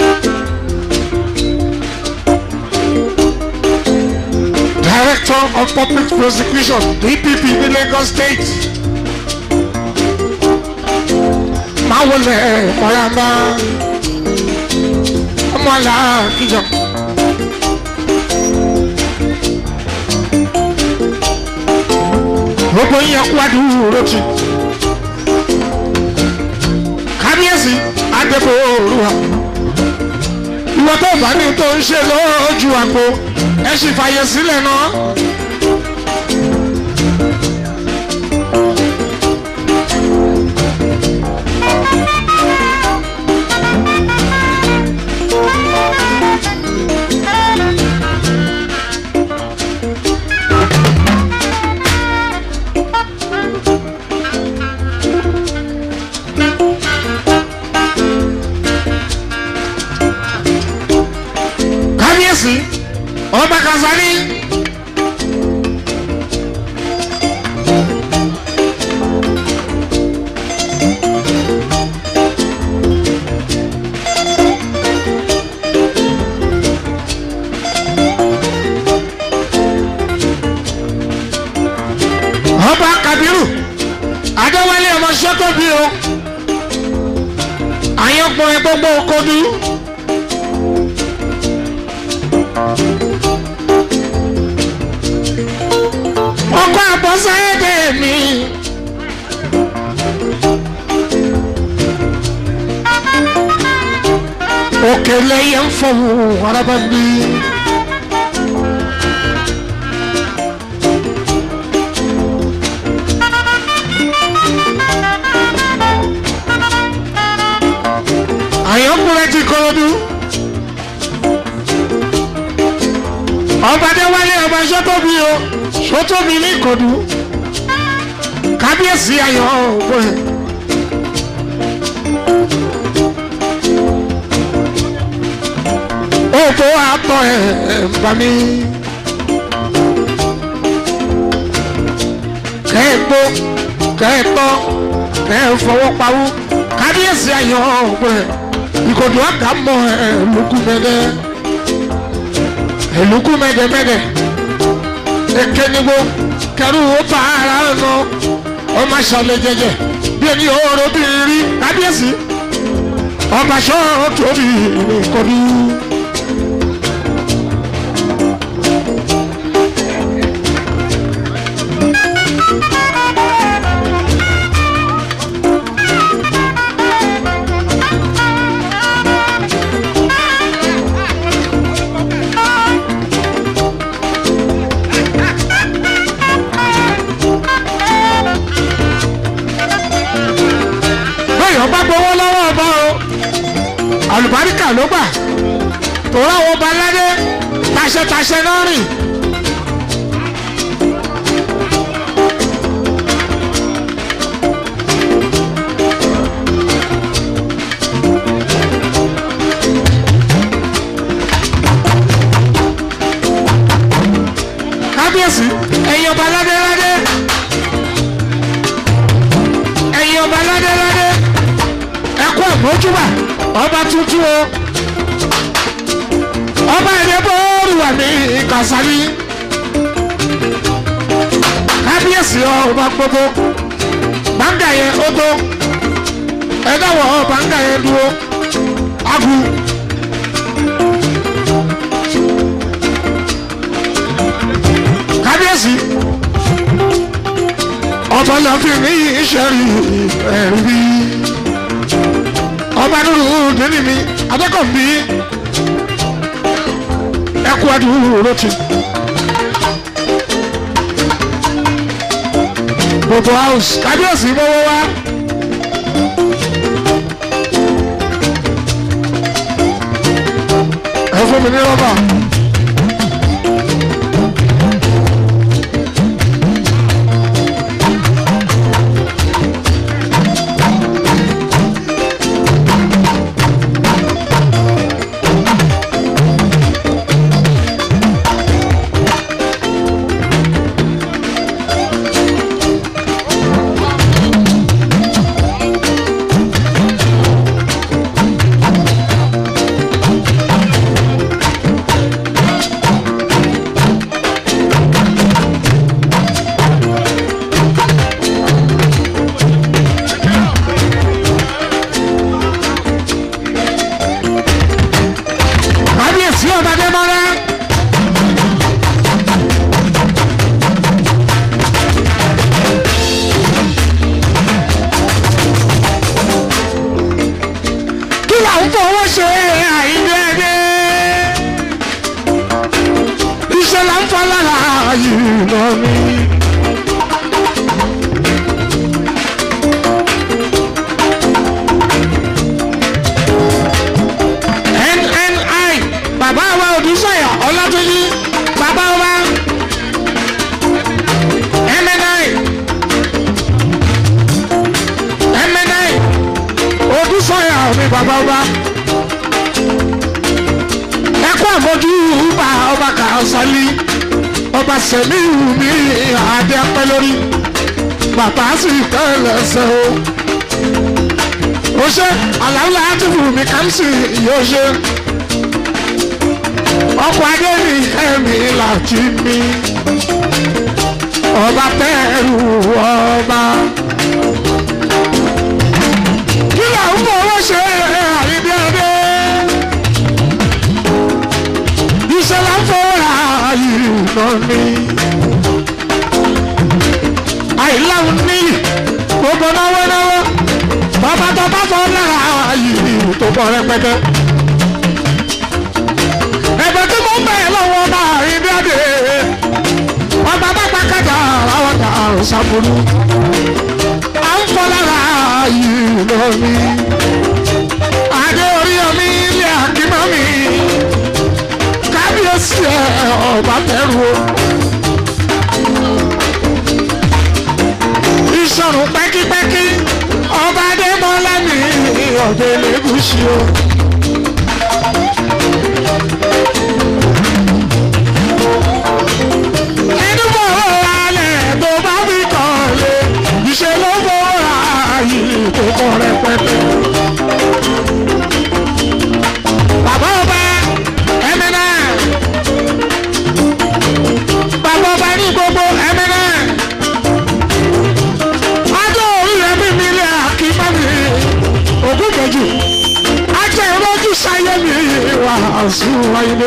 Director of public prosecution D P P ní Lagos State. máa wọlé mọ̀yàmbá ọmọ aláàkíjọ. gbogbo yín ẹkú adúró ti kábíyèsí adébòrúwà ìwọ tó bá ní tó ń ṣe lójú àgbo ẹ sì fàyè sílẹ̀ náà. Oba Kazali Oba Kabiru Adéwálé ọmọ sọ́tò bí o àyànpọ̀ gbogbo kodu. ọkọ àbọ̀sáyédè mi òkèlè yẹn fọwọ́ arábàbí àyànkúrẹ́ ti kọ́ ọdún ọba Adéwálé ọba sọ́tòbí o sọ́tòbí ní Ìkòdú kábíyèsí ayọ̀ ògbóyè. òfò àtọ̀ ẹ̀ bà mí. kẹ́ẹ̀gbó kẹ́ẹ̀tọ́ kẹ́ẹ̀fọwọ́ pawú kábíyèsí ayọ̀ ògbóyè. Ìkòdú àgà mọ́ ẹ̀ lókù mẹ́dẹ́ ẹ̀ lókù mẹ́dẹ́mẹ́dẹ́. Ekenibo kẹrù ó bá ara nù ọmọ aṣọlẹ jẹjẹ bí ẹni òòrò bí rí kábíyèsí ọba ṣọ́ọ̀ tóbi Ìkòdú. ọba gbowó lọ́wọ́ ọba o àlùbáríkà ló gbà tòun àwọn ọba aládé taṣẹtaṣẹ náà rìn. kábíyèsí ẹ̀yin ọba aládé aládé ẹ̀yin ọba aládé aládé. ẹkú àmójúbà ọba tuntun o ọba ìdẹ́bọ̀ọ́rù wà ní Kàsálí kábíyèsí ọba gbogbo báńgà yẹn ó tó ẹ̀dáwọ̀ báńgà yẹn dúró agu. kábíyèsí ọba lọ́fìn ní ìṣẹ̀rí ẹ̀rí ọba nínú dèní mi adékọ̀mbí ẹkú adúró ti gbogbo house kábíyèsí mọ́wọ́ wá ẹ fún mi ní rọ́bà. fọwọ́ ṣe àìdẹ́dẹ́ iṣẹ́ là ń fa lára yìí lọ ní. bàbá wa Odùsọ̀yà Ọlátúnjí bàbá wa M N I M N I Odùsọ̀yà mi bàbá wa ẹkọ àmójú bá ọba Kàsálí ọba Sẹ̀míù mi àdé apẹ́ lórí bàbá sì tẹ́lẹ̀sẹ̀ o ó ṣe àlàó láti fún mi kàmsì yóò ṣe. Ọkọ̀ adé mi ẹ̀mí láti mi ọba tẹ́rù ọba. Kí ló ń fọwọ́ ṣe àrídí adé? Ìṣẹ̀lẹ̀ ń fọwọ́ ààyè lọ ní. Àìláhùn ní gbogbo náwó náwó bàbá tó bá fọ́ lára ààyè tó bọ̀ rẹpẹtẹ. Ẹ̀bẹ̀ tí mo ń bẹ̀ lọ́wọ́ ọba ìdíyàdé ọba bá pàkàtà àwọn àrùn sábúrú à ń fọ́ lára yìí lómi adé orí omi ilé àkímọ́ mi kábíyèsí ẹ̀ ọba tẹ̀rù ìṣòro pẹ́kípẹ́kí ọba adémọ́lá mi ọ̀dẹ̀ lẹ́gùsì o. Ẹni fọwọ́ alẹ̀ tó bá fi kàn lé ìṣe ló fọwọ́ ààyè tó kọ́ rẹpẹtẹ. Bàbá ọba ẹ̀mẹ́nà bàbá ọba ní gbogbo ẹ̀mẹ́nà adó orí ẹ̀mí mi lé àkímọ́ mi ògùn gbẹ̀jù ajẹ́ ìrọ́jú sáyé mi wàásù wáyé.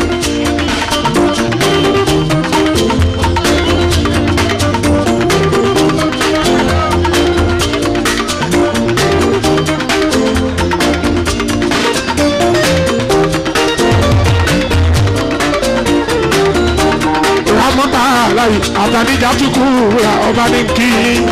Láyé àtàdíjà tún kú ra ọba ní kí.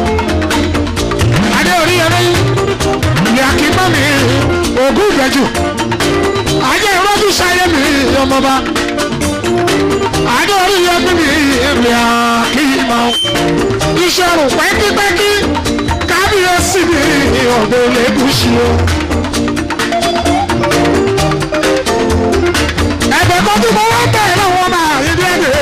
Adé orí ẹni ilé akímọ́ mi ògùn ìgbẹ́jù. Ajé ìrọ́jú sáyé mi ọmọba. Adé orí ẹni mi ilé akímọ́. Iṣẹ́ rò pẹ́kípẹ́kí kábíyèsí mi ọ̀dọ̀ lẹ́gùsì o. Ẹ̀bẹ̀ kan tí mo wá bẹ̀ lọ́wọ́ máa yí dédé.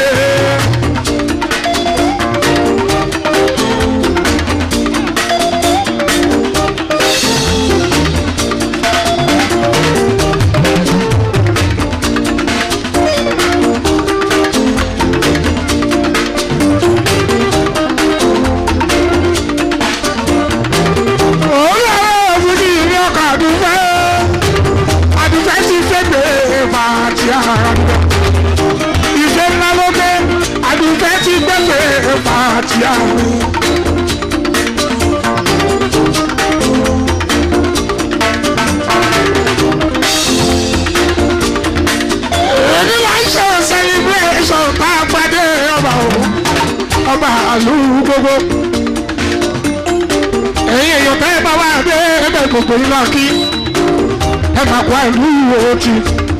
Ìfẹ́ ńlá ló dé, àdùfẹ́ ti gbẹ́gbẹ́ pàtì àrùn. Èyí là ń ṣe celebration tá a pàdé ọba òun, ọba àlù gbogbo. Ẹ̀yin èèyàn tẹ́ ẹ bá wà dé ẹgbẹ́ gbogbo yìí náà kí ẹ máa kó ìlú òtí.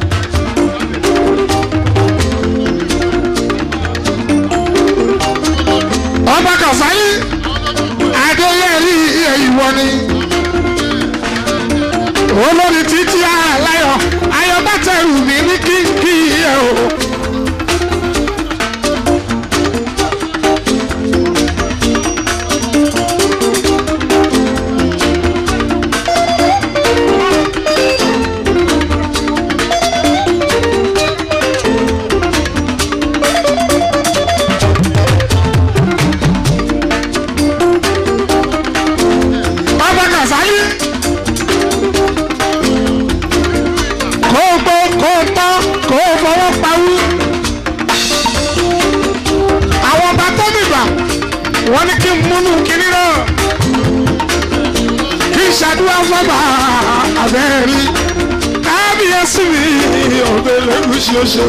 Ọba Kàsálí Adéyẹrí ìwọ ni olórí títí aláyọ̀ ayọ̀bátẹ̀rù mi ní kíkí ẹ̀ o. Wọ́n ní kí n múnú kiri náà kí n ṣàdúrà fọ́bà abẹ́rí kábíyèsí mi ọ̀bẹ lẹ́nu ṣoṣo.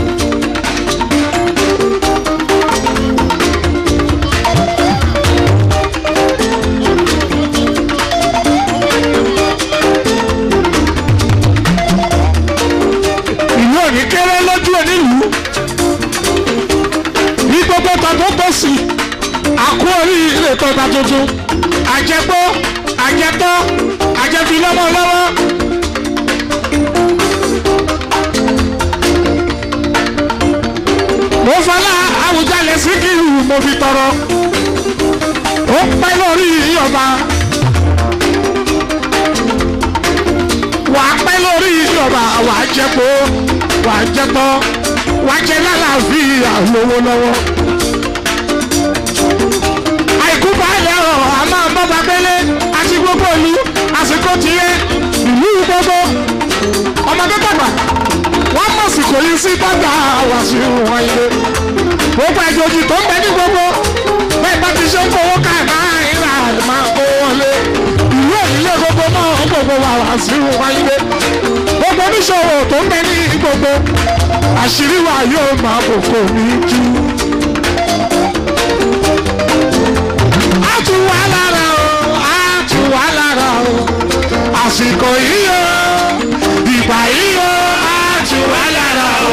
ìlú òní kéré lójú onílùú ní gbogbo tọdún tó sì àkú orí ilé tọgbà tuntun àjẹgbó àjẹtọ àjẹfi lọ́wọ́ lọ́wọ́. mo fọlá Àwùjalẹ̀ Síkírù mo fi tọrọ ó pẹ́ lórí ọba wàá pẹ́ lórí ọba wàá jẹ́pọ̀ wàá jẹ́tọ́ wàá jẹ́ lálàáfíà lówó lọ́wọ́. àìkú balẹ̀ ọ̀ a máa bọ́ babẹ́lẹ́ àti gbogbo ìlú àsìkò tiẹ̀ ìlú gbogbo ọmọdé dàgbà wọ́n mọ̀ sí kò yí sí bàbá Wàsíù wọn ilé gbogbo ẹ̀jọ̀jì tó ń bẹ ní gbogbo bẹ́ẹ̀ bá ti ṣe ń fowó ká ẹ̀ máa ń ra máa kó wọlé ìlú ònílé gbogbo náà gbogbo wà Wàsíù wọn ilé gbogbo oníṣòwò tó ń bẹ ní gbogbo àṣírí wa yóò máa bò kò ní tú. a tù wá lára o a tù wá lára o àsìkò yìí o ìgbà yìí o a tù wá lára o.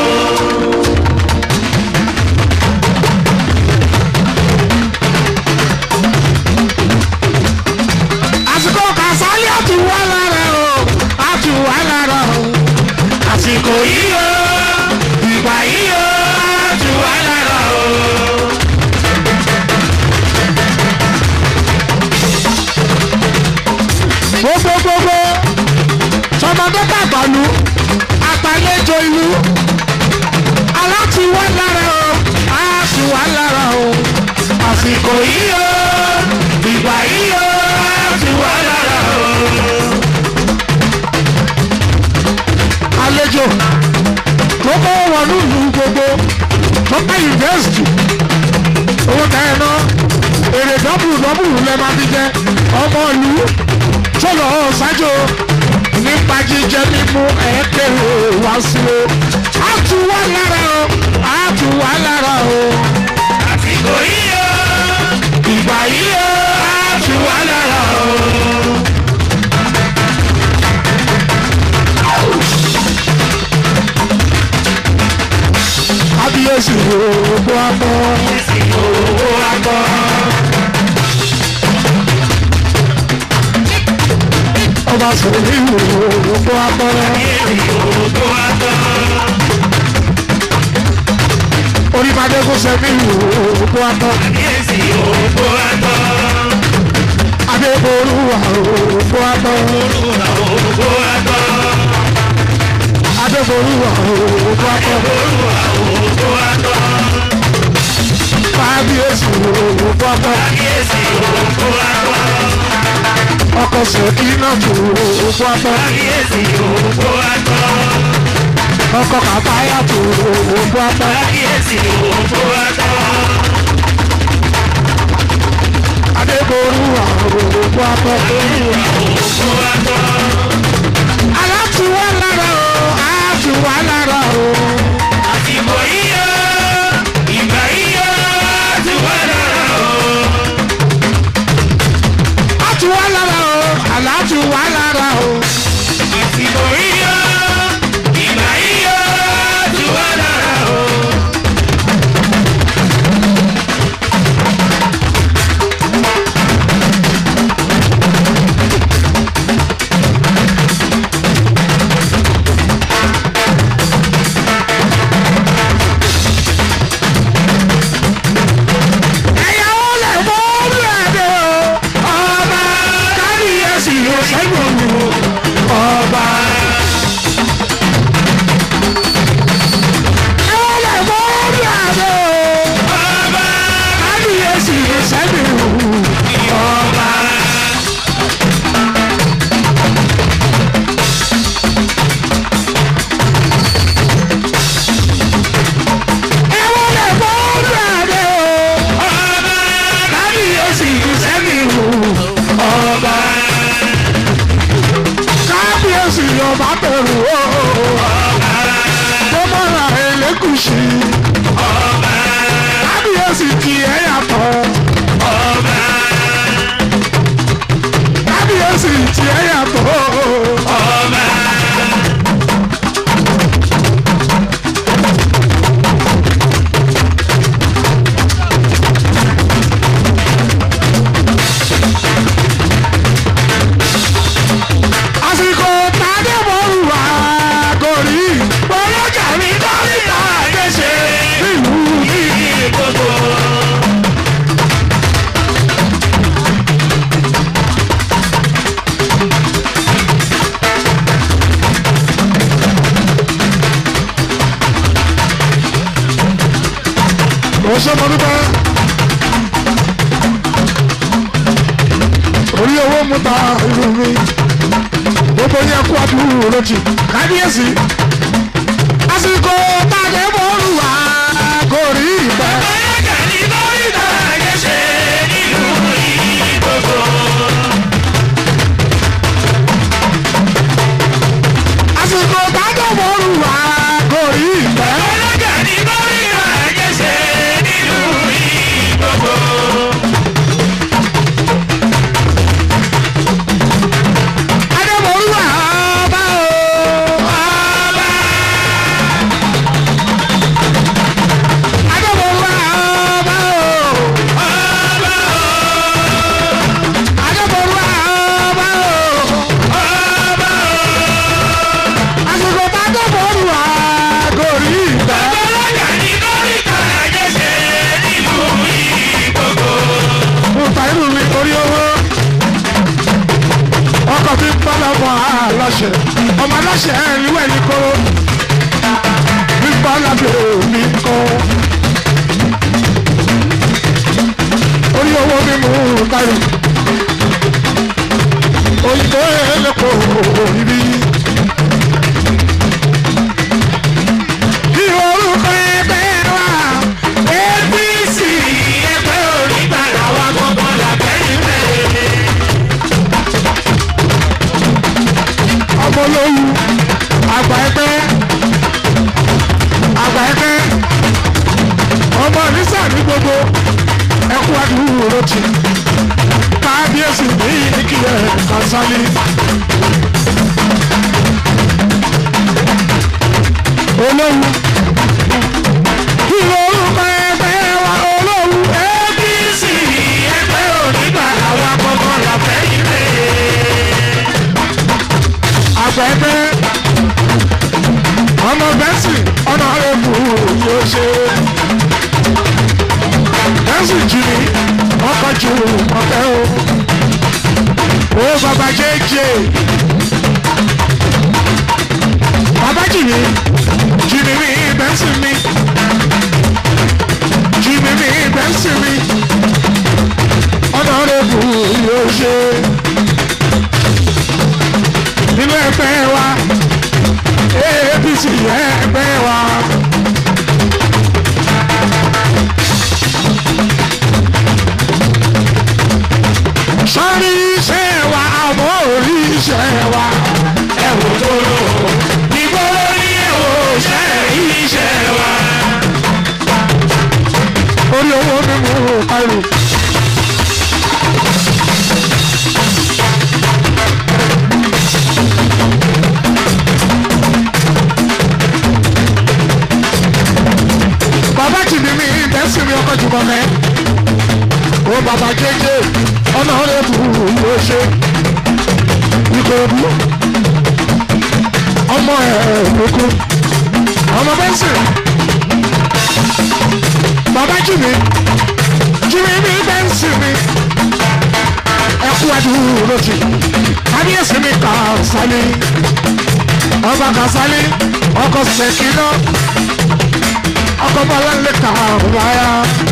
àsìkò Kàsálí a tù wá lára o a tù wá lára o àsìkò yìí o ìgbà yìí o a tù wá lára o. gbogbo gbogbo sọmọdé tàgbàlú àtàlejò ìlú alátiwá lára o àtiwá lára o àsìkò yìí o ìgbà yìí o àtiwá lára o. àlejò tó kọ́ wọnú ìlú gbogbo tó pẹ́ yunifásitì owó tẹ́ ẹ ná èrè dọ́bùrù dọ́bùrù lẹ́ máa fi jẹ ọmọ ìlú sọlọ ṣáájú nípa jíjẹ mímú ẹ̀ẹ́kẹ̀rẹ̀ wá sí o. a tù wá lára o a tù wá lára o. àsìkò yìí o ìgbà yìí o a tù wá lára o. kábíyèsí owó àgbọ̀. kábíyèsí owó àgbọ̀. ọba sọ̀rọ̀ ìwò ògbó àtọ́rọ́. ògbó àtọ́rọ́. orípadé kò sẹ́mi ìwò ògbó àtọ́. àbíyèsí ògbó àtọ́. adébòrúwà ògbó àtọ́. ògbó àtọ́. adébòrúwà ògbó àtọ́. adébòrúwà ògbó àtọ́. kábíyèsí ògbó àtọ́. kábíyèsí ògbó àtọ́. ọkọ̀ sẹ́kì náà tó ògbó àtọ́. kábíyèsí ògbó àtọ́. ọkọ̀ kàbáyà tó ògbó àtọ́. kábíyèsí ògbó àtọ́. adébòrúwà ògbó àtọ́. ògbó àtọ́. aláàtúwọ́ lára o àtúwọ́ lára o. àtìmọ̀ yíyọ ìgbà yíyọ àtúwọ́ lára o. àtúwọ́ lára o aláàtúwọ́ lára o. àtìmọ̀ yíyọ ìgbà yíyọ àtúwọ́ lára o. ọba bẹ̀rù o. kábíyèsí ọba kábíyèsí tí ẹ yàtọ̀ ọba kábíyèsí tí ẹ yàtọ̀ ọba. àsìkò tàdé mọ́rù wá gòrí ọlọ́jà mi lórí àdéṣe ìlú yìí gbogbo. mo ṣe mo dúpẹ́ orí owó mú ta irú mi gbogbo yẹn kó àdúró lójì kábíyèsí àsìkò tàdé mọ́rù wá gòrí ìgbẹ́. ọlọ́jà mi lórí àdéṣe ìlú yìí gbogbo. àsìkò tàdé mọ́rù wá gòrí ìgbẹ́. ọlọ́jà mi lórí àdéṣe ìlú yìí gbogbo. Adébọ̀rúwà ọba o. ọba Adébọ̀rúwà ọba o. ọba Adébọ̀rúwà ọba o. ọba Àsìkò tá Adébọ̀rúwà gòrí ìgbẹ́. ọlọ́jà mi lórí àdéṣe ìlú yìí gbogbo. Mo ta irú mi torí owó. Ọkọ̀ fi ń bá lọ́mọ aláṣẹ. Ọmọ aláṣẹ ìlú ẹ̀ ní kóró. Bíbá lábẹ́ òní kọ́. Orí owó mi mú táyọ̀. Òyìnbó ẹlẹ́kọ̀ọ́ ibi. Kí orúkọ ẹgbẹ́ wa A P C ẹgbẹ́ onígbàlà wa gbọ́ngàn làbẹ́yìn bẹ́ẹ̀. ọmọ olówó àgbà ẹgbẹ́ àgbà ẹgbẹ́ ọmọ nísà ní gbogbo ẹkú àdúgbò lọ́tì kábíyèsí ní ìkìlẹ̀ kásálí. olówó kí lórúkọ ẹgbẹ́ wa olówó A P C ẹgbẹ́ onígbàlà wa gbọ́ngàn làbẹ́yìn bẹ́ẹ̀. àgbẹ̀gbẹ́ ọmọ bẹ́sì ọ̀nà ẹ̀bù yóò ṣe bẹ́sì jù ní ọkọ̀ jù ọ̀fẹ́ o ó bàbá jẹ́jẹ́ bàbá jì mí jì mí mi bẹ́sì mi jì mí mi bẹ́sì mi ọ̀nà ẹ̀bù yóò ṣe nínú ẹgbẹ́ wa A P C ẹgbẹ́ wa. sọ́rí iṣẹ́ wa àmọ́ orí iṣẹ́ wa. ẹ̀wò tó lò ìgboro ní ẹ̀wò ṣẹ́ iṣẹ́ wa. orí owó mímú kárò. bàbá jìnnì mi ìdẹ́sí mi ọkọ̀ jùmọ̀ mẹ́. ó bàbá jẹ́jẹ́ ọ̀nà ọ̀rẹ́ bù yóò ṣe. ìkòròdú ọmọ ẹ̀ lóko ọmọ bẹ́sì. bàbá jìnnì jìnnì mi bẹ́sì mi. ẹkú àdúró lọ́tì kábíyèsí mi Kàsálí ọba Kàsálí ọkọ̀ Ṣẹ̀kínà ọkọ̀ bọ́lá lè kà wáyà.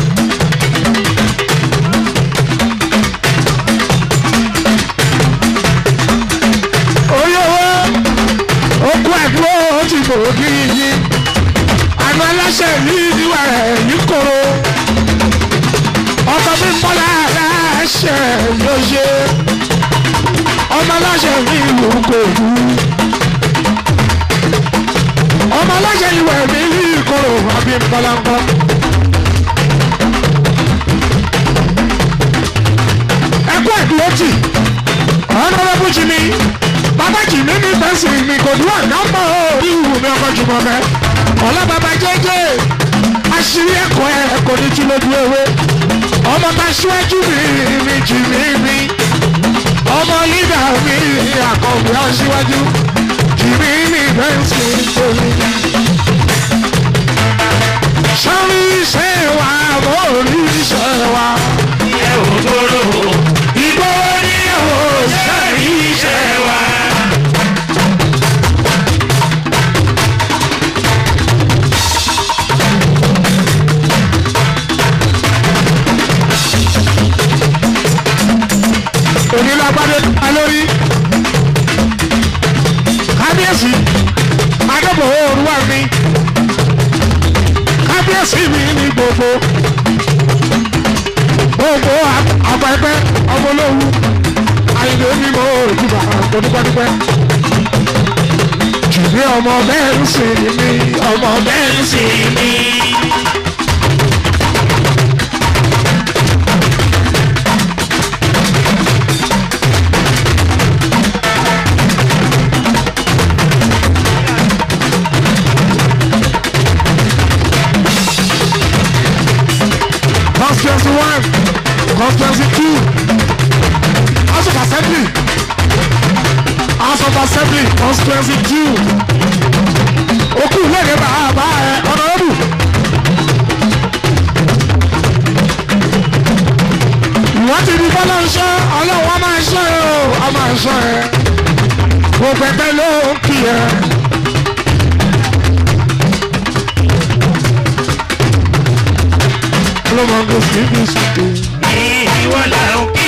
oyówó okú ẹ̀dúró ti gbòógì yìí àná aláṣẹ yìí níwà ẹ̀ yìí kóró ọkọ̀ bí bọ́lá aláṣẹ yóò ṣe ọmọ aláṣẹ ní ìlú kòkú ọmọ aláṣẹ ìwẹ̀ mi ní ìkorò àbí kọ́láńkọ́. ẹkú ẹ̀dúrótì ọ̀nàrẹ́bù jìnnì bàbá jìnnì ní bẹ́sìn mi kò dúró nọ́mbà orí ìwù mi ọkọ̀ jùmọ̀ mẹ́ ọ̀la bàbá jẹ́jẹ́ àṣírí ẹ̀kọ́ ẹ̀ kò ní tí lójú ewé ọmọ bá ṣíwájú mi mi jìnnì mi ọmọ lídà mi àkọ́bí aṣíwájú jìnnì mi bẹ́sìn torí. sọ́rí iṣẹ́ wa mo rí iṣẹ́ wa ẹ̀ ò gbòòrò ìgbòho ní ò sẹ́rí iṣẹ́ wa. onílágbádé alórí kábíyèsí adébòwò olúwa mi kábíyèsí mi ní gbogbo gbogbo àgbẹ̀gbẹ́ ọmọlówó àyìnbó mímọ́ òjúbà dúpẹ́dúpẹ́ jùlọ ọmọ bẹ́ẹ̀ ń sìn mí ọmọ bẹ́ẹ̀ ń sìn mí. twenty-one, twenty-two, House of Assembly, House of Assembly, twenty-two. Okú lẹ́gẹ̀ẹ́ bàbá ẹ̀ ọ̀nàrẹ́bù. Ìwọ́n ti di bọ́lá ń ṣọ́, ọlọ́run á máa ṣọ́ ẹ o, á máa ṣọ́ ẹ. Gbogbo ẹgbẹ́ ló ń kí ẹ. Ọlọ́mọdé sí bí sùkè. Ní ìwọ là ń kí.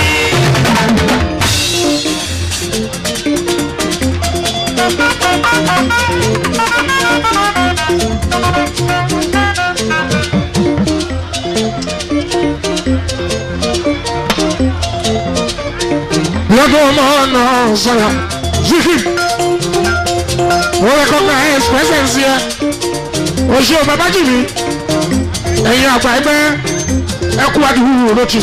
Lọ́dún ọmọ náà sọ̀rọ̀ Zifi. Mo recognize presence yẹ. Oṣù Babájìmí. Ẹ̀yin àgbà ẹgbẹ́ ẹkú adìwúwo lótì.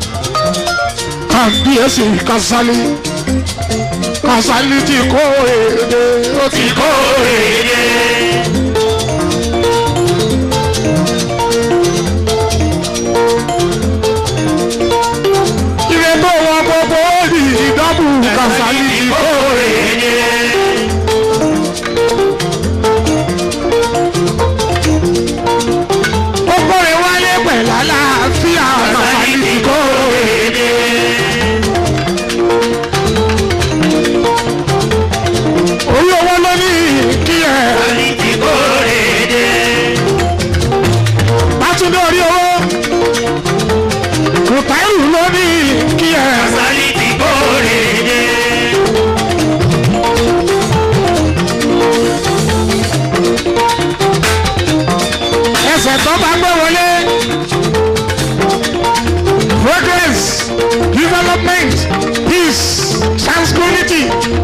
Kàbíyèsí Kasali. Kasali ti kó èdè. Ó ti kó èdè. Ìrètò wọn gbogbo òdì ìdọ́bù Kasali ti kó èdè. Gbogbo rẹ̀ wáyé pẹ̀lú àlàáfíà Kasali ti kó èdè. Orí owó ló ní kí ẹ. Kasali ti kó èdè. Bátúndé orí owó. Kùtàìrù ló ní kí ẹ. Kasali ti kó èdè. Ẹsẹ̀ tó bá gbé wọlé. Progress, development, peace, tranquility.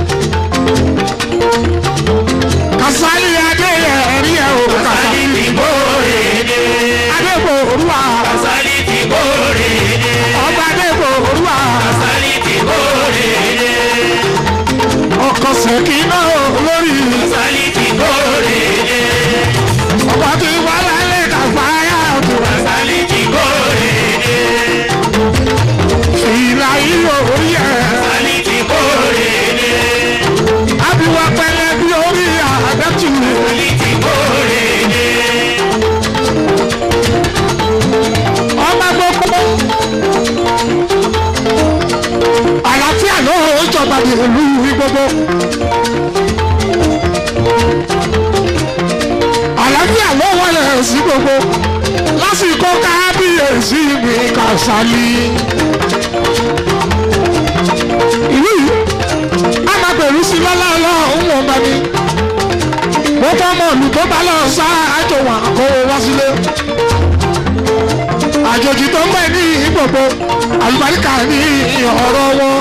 Kasali adé ẹ̀rí ẹ̀ o. Kasali ti kó èdè. Adébò olúwa. Kasali ti kó èdè. Ọba Adébò olúwa. Kasali ti kó èdè. Ọkọ̀ sẹ̀kí náà lórí. Kasali ti kó èdè. Ọba tí wà lálẹ́ kàfáyà tó. Kasali ti kó èdè. Ìlà yìí ò rí ẹ̀. Kasali ti kó èdè. Àbíwá pẹ̀lẹ́ bí orí àdẹ́tù. Kasali ti kó èdè. Ọba gbogbo. Àlàáfíà ló ń jọba ìlú gbogbo. Àlàáfíà ló wọlé sí gbogbo. Lásìkò kábíyèsí mi Kasali. Ìlú yìí a máa bẹ̀rù sí lọ́lá ọlọ́run wọn bá mi. Gbogbo ọmọ ìlú tó bá lọ sá àjò wọn kó wá sílé. Àjòjì tó ń bẹ̀ ní gbogbo àlùbáríkà ní ọ̀rọ̀ wọn.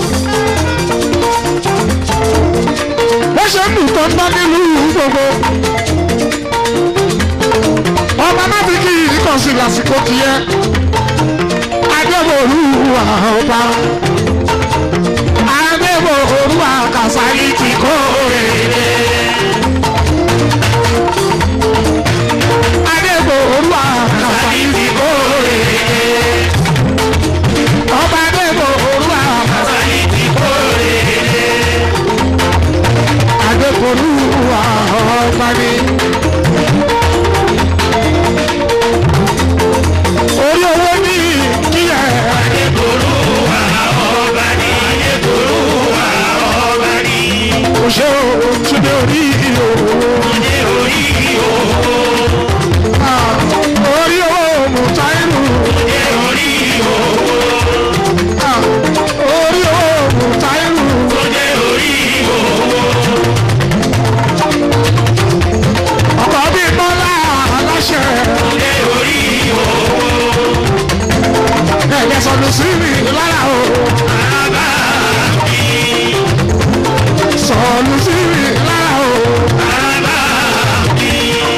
Bó ṣe ń dùn tó ń bá nílùú gbogbo. Ọba ọba má fi kí ìkọ̀ sí lásìkò tiẹ̀ adébòrú ọba adébòrú àkàsálí ti kó èrè adébòrú àkàsálí ti kó èrè ọba adébòrú àkàsálí ti kó èrè adébòrú ọba ni. orí owó ní kíyà adébòrú ọba ni adébòrú ọba ni. òṣè òtúndé orí ìhòòhò òtúndé orí ìhòòhò. orí owó mùtáìlù òtúndé orí ìhòòhò. orí owó mùtáìlù òtúndé orí ìhòòhò. ọkọ̀ bíi bọ́lá aláṣẹ òtúndé orí ìhòòhò. ẹ̀jẹ̀ sọ̀lù sí mi lára o. bàbá mi. sọ̀lù sí mi lára o. bàbá mi.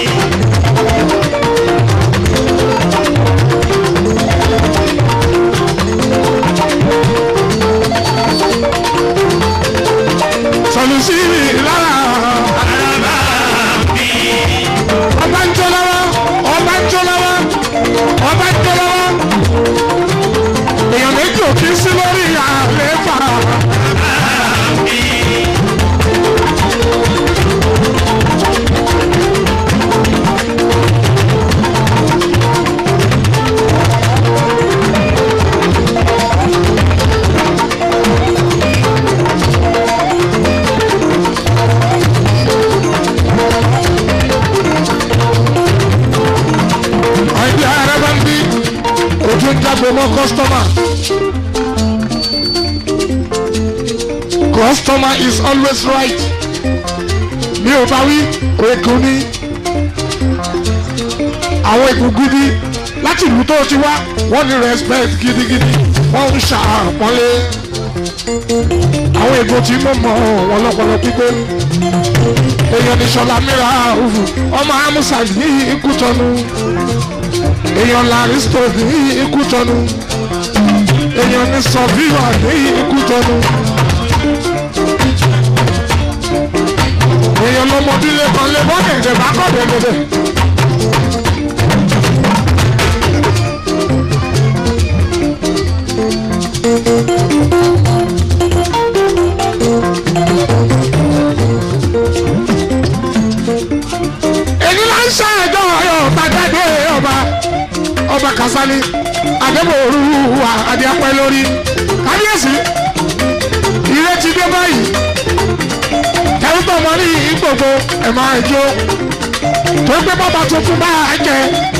sọ̀lù sí mi lára. bàbá mi. ọba ń jó lọ́wọ́ ọba ń jó lọ́wọ́ ọba ń jó lọ́wọ́. èèyàn méjì ò kí ń sí lórí àlééfà. àìdí ara bá ń bí ojú ń jágbe mọ́ kọ́sítọ́mà. Customer is always right. Mi ò bá wí èkó ní àwọn èkó gidi láti ìlú tó ti wá wọ́n ní respect gidigidi wọ́n ń ṣàpọ́nlé àwọn èkó tí mo mọ̀ wọ́n lọ́pọ̀lọ́ pípé èèyàn ní Ṣọlá mìíràn òfò ọmọ Amusa ní ikú tọ́nu èèyàn Laristo ní ikú tọ́nu èèyàn ní Sọfíà ní ikú tọ́nu. èèyàn lọmọdúnlé kan lé bọ́kẹ̀kẹ̀ bá kọ́ dẹ̀dẹ̀dẹ̀. èyí là ń ṣe ẹjọ́ ọ̀yọ́ ọba jáde ọba ọba Kasali Adébòrú Adéapẹ́ lórí kábíyèsí ìrètí dé báyìí. tẹ̀wútọ̀ mọ́ ní gbogbo ẹ̀ máa jó tó gbé bàbá tuntun bá a jẹ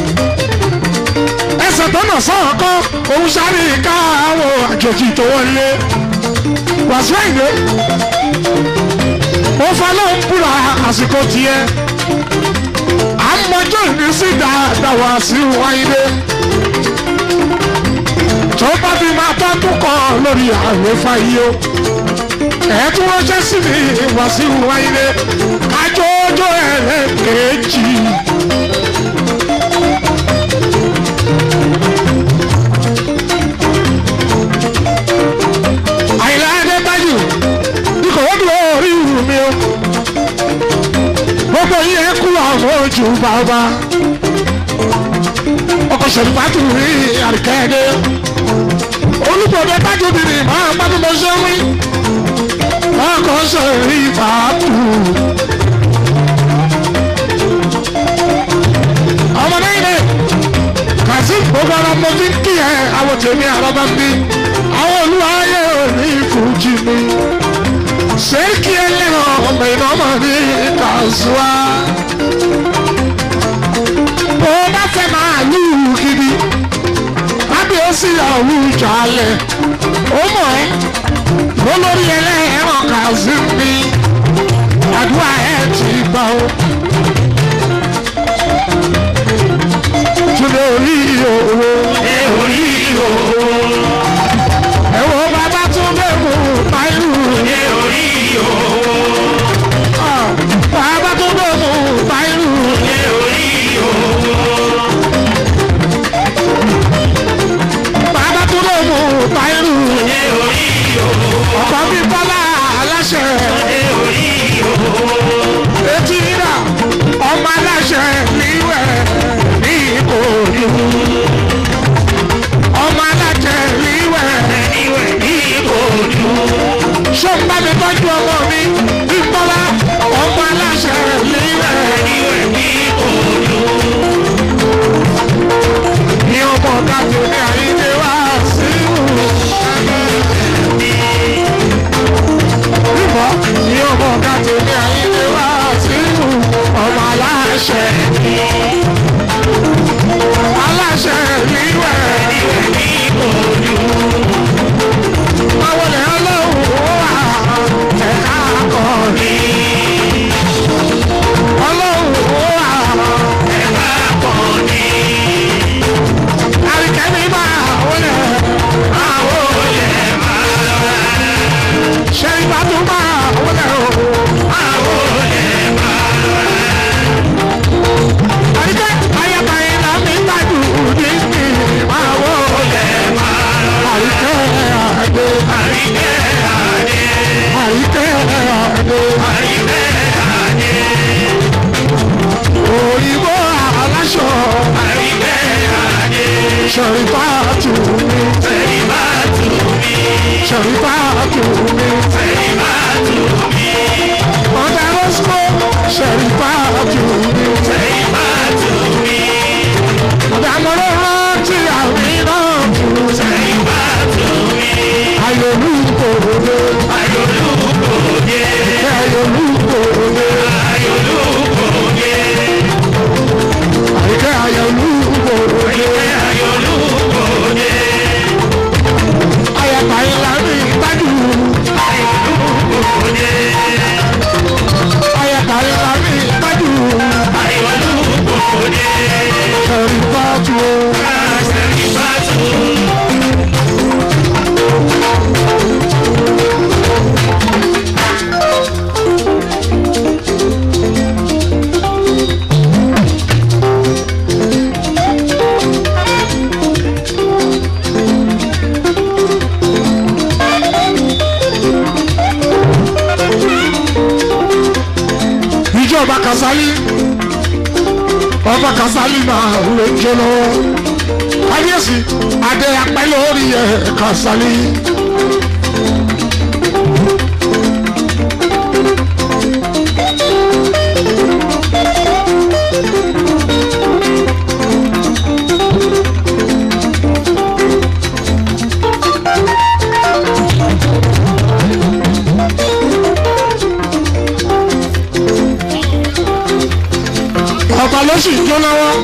ẹsẹ̀ tó nà sọ̀rọ̀ kọ́ òun sáré káàárọ̀ àjòjì tó wọlé Wàsíù Àyìndé ó fọlọ́ ń búra àsìkò tiẹ̀ à ń mọjọ́ ìní sí dáadáa Wàsíù Àyìndé tó bá fi máa bá kúkọ lórí àléfà yìí o ẹ̀ tún ránṣẹ́ sí mi Wàsíù Àyìndé kájọ́jọ́ ẹlẹ́kẹ̀ẹ́jì. Àyìnlá Adébáyò ní kò wọ́n dúró orí ìrù mi o gbogbo yìí ẹ kú àwọn ojú bàbá ọkọ̀ ṣèlúpàtù rí àríkẹ́ẹ́dẹ́ olùbọ̀dé bájúbìrì máa ń gbádùn mọ́ sẹ́wìn ọkọ̀ ṣèlú ìfàtù. ọmọ náà ilé Kazeem gbogbo ọ̀rọ̀ mo fi ń kí ẹ àwọn tèmi àrọ́bá ń bí àwọn olúwayé òní ìfújì mi ṣé kí ẹ lẹ́rọ ọmọ ìnáwó ní Kazuwa. bó bá fẹ́ máa lù gidi kábíyèsí àwùjọ alẹ̀ ó mọ̀ ẹ́ olórí ẹlẹ́ẹ̀rọ Kazeem mi àdúrà ẹ̀ ti gbà ó. Túnde orí òwò ẹ orí òwò ẹ wo bàbá Túnde mú báyìí ẹ orí òwò bàbá Túnde mú báyìí ẹ orí òwò ọmọ alájẹ ìwẹ̀ ìwẹ̀ ìkòjú. ṣé ń bá mi tọ́jú ọmọ mi ìbọ́lá ọmọ aláṣẹ ìwẹ̀ ìwẹ̀ ìkòjú. ní ọmọ ọ̀gá tó ní àyíké wá sí ìbọ̀ ní ọmọ ọ̀gá tó ní àyíké wá sí ọmọ aláṣẹ aláṣẹ ìwẹ̀ ìwẹ̀ ìkòjú. àwọn ènìyàn lóhùn wà ẹ̀ka akọni. ọlọ́hùn wà ẹ̀ka akọni. àríkẹ́ni máa wọlé máa wọlé máa lọ́la. ṣé ìbádùn máa wọlé o máa wọlé máa lọ́la. àríkẹ́ ayébáyé náà mi gbàdú dídì máa wọlé máa lọ́la. àríkẹ́ àdé àríkẹ́ àdé àríkẹ́ àdé àríkẹ́ àdé òyìnbó aláṣọ àríkẹ́ àdé ṣòrífà tù mí ṣòrífà tù mí ṣòrífà tù mí ṣòrífà tù mí ọ̀dà rosco ṣòrífà tù mí ṣòrífà tù mí ọ̀dà mọ́rọ́ rántí àmì náà tù ṣòrífà tù mí ayolúkòròdé ayolúkòròdé ayolúkòròdé ayolúkòròdé àyíké ayolúkòròdé ayolúkòròdé ayàtà ìlànà ìtajú ayolúkòròdé ayàtà ìlànà ìtajú ayolúkòròdé ṣèrífàtú ṣèrífàtú. Ọba Kasali ọba Kasali máa lè jẹ lọ kábíyèsí adé apẹ́ lórí ẹ̀ Kasali. ọba ló sì jó lọ́wọ́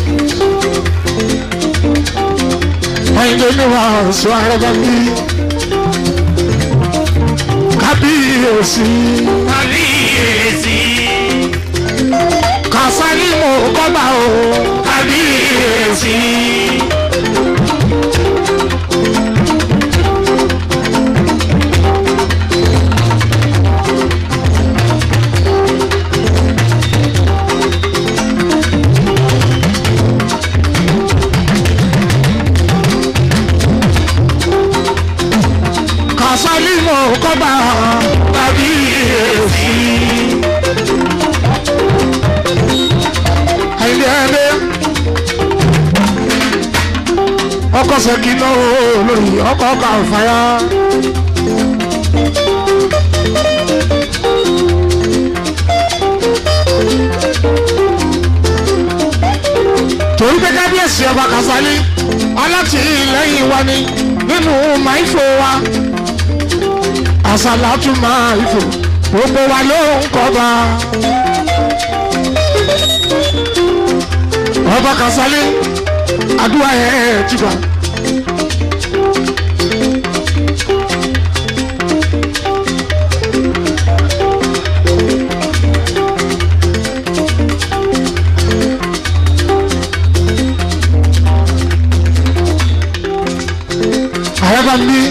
ẹ̀yìndé ní wa sọ arẹ́gbẹ́ bí kábíyèsí kábíyèsí Kasali mo kọ́ba o kábíyèsí. Kasali mo kọ́ba kábíyèsí. Àyìnlé ẹ̀dẹ́ ọkọ̀ sẹ́kì náà lórí ọkọ̀ ọkọ̀ àfàyà. Torí pé kábíyèsí ọba Kasali alátìlẹ́yìn wa ni nínú máìfò wa. Àsàlátù máa ìfò gbogbo wa ló ń kọ́ba. Ọba Kasali àdúrà ẹ̀ ti gbà. Àyàbá mi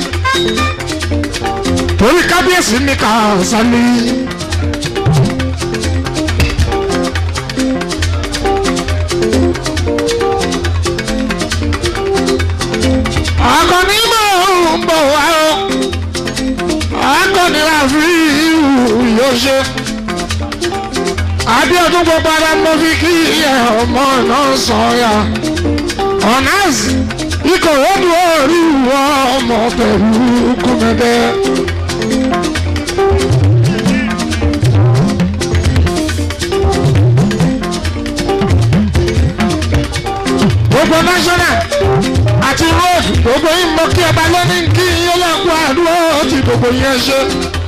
torí kábíyèsí ní Kasali. Akọni mò ń bọ̀ wá o, akọni láfi yóò ṣe. Adé ọdún gbogbo ara mo fi kí ẹ ọmọ náà sọ̀yà. ọ̀nàzì ikọ̀ odò orí ọmọ pẹ̀lú kúmẹ́dẹ́. gbogbo national àti road gbogbo yín mọ kí ọba lónìí kí yín ó lọ́kùn àdúrà ó ti gbogbo yẹn ṣe.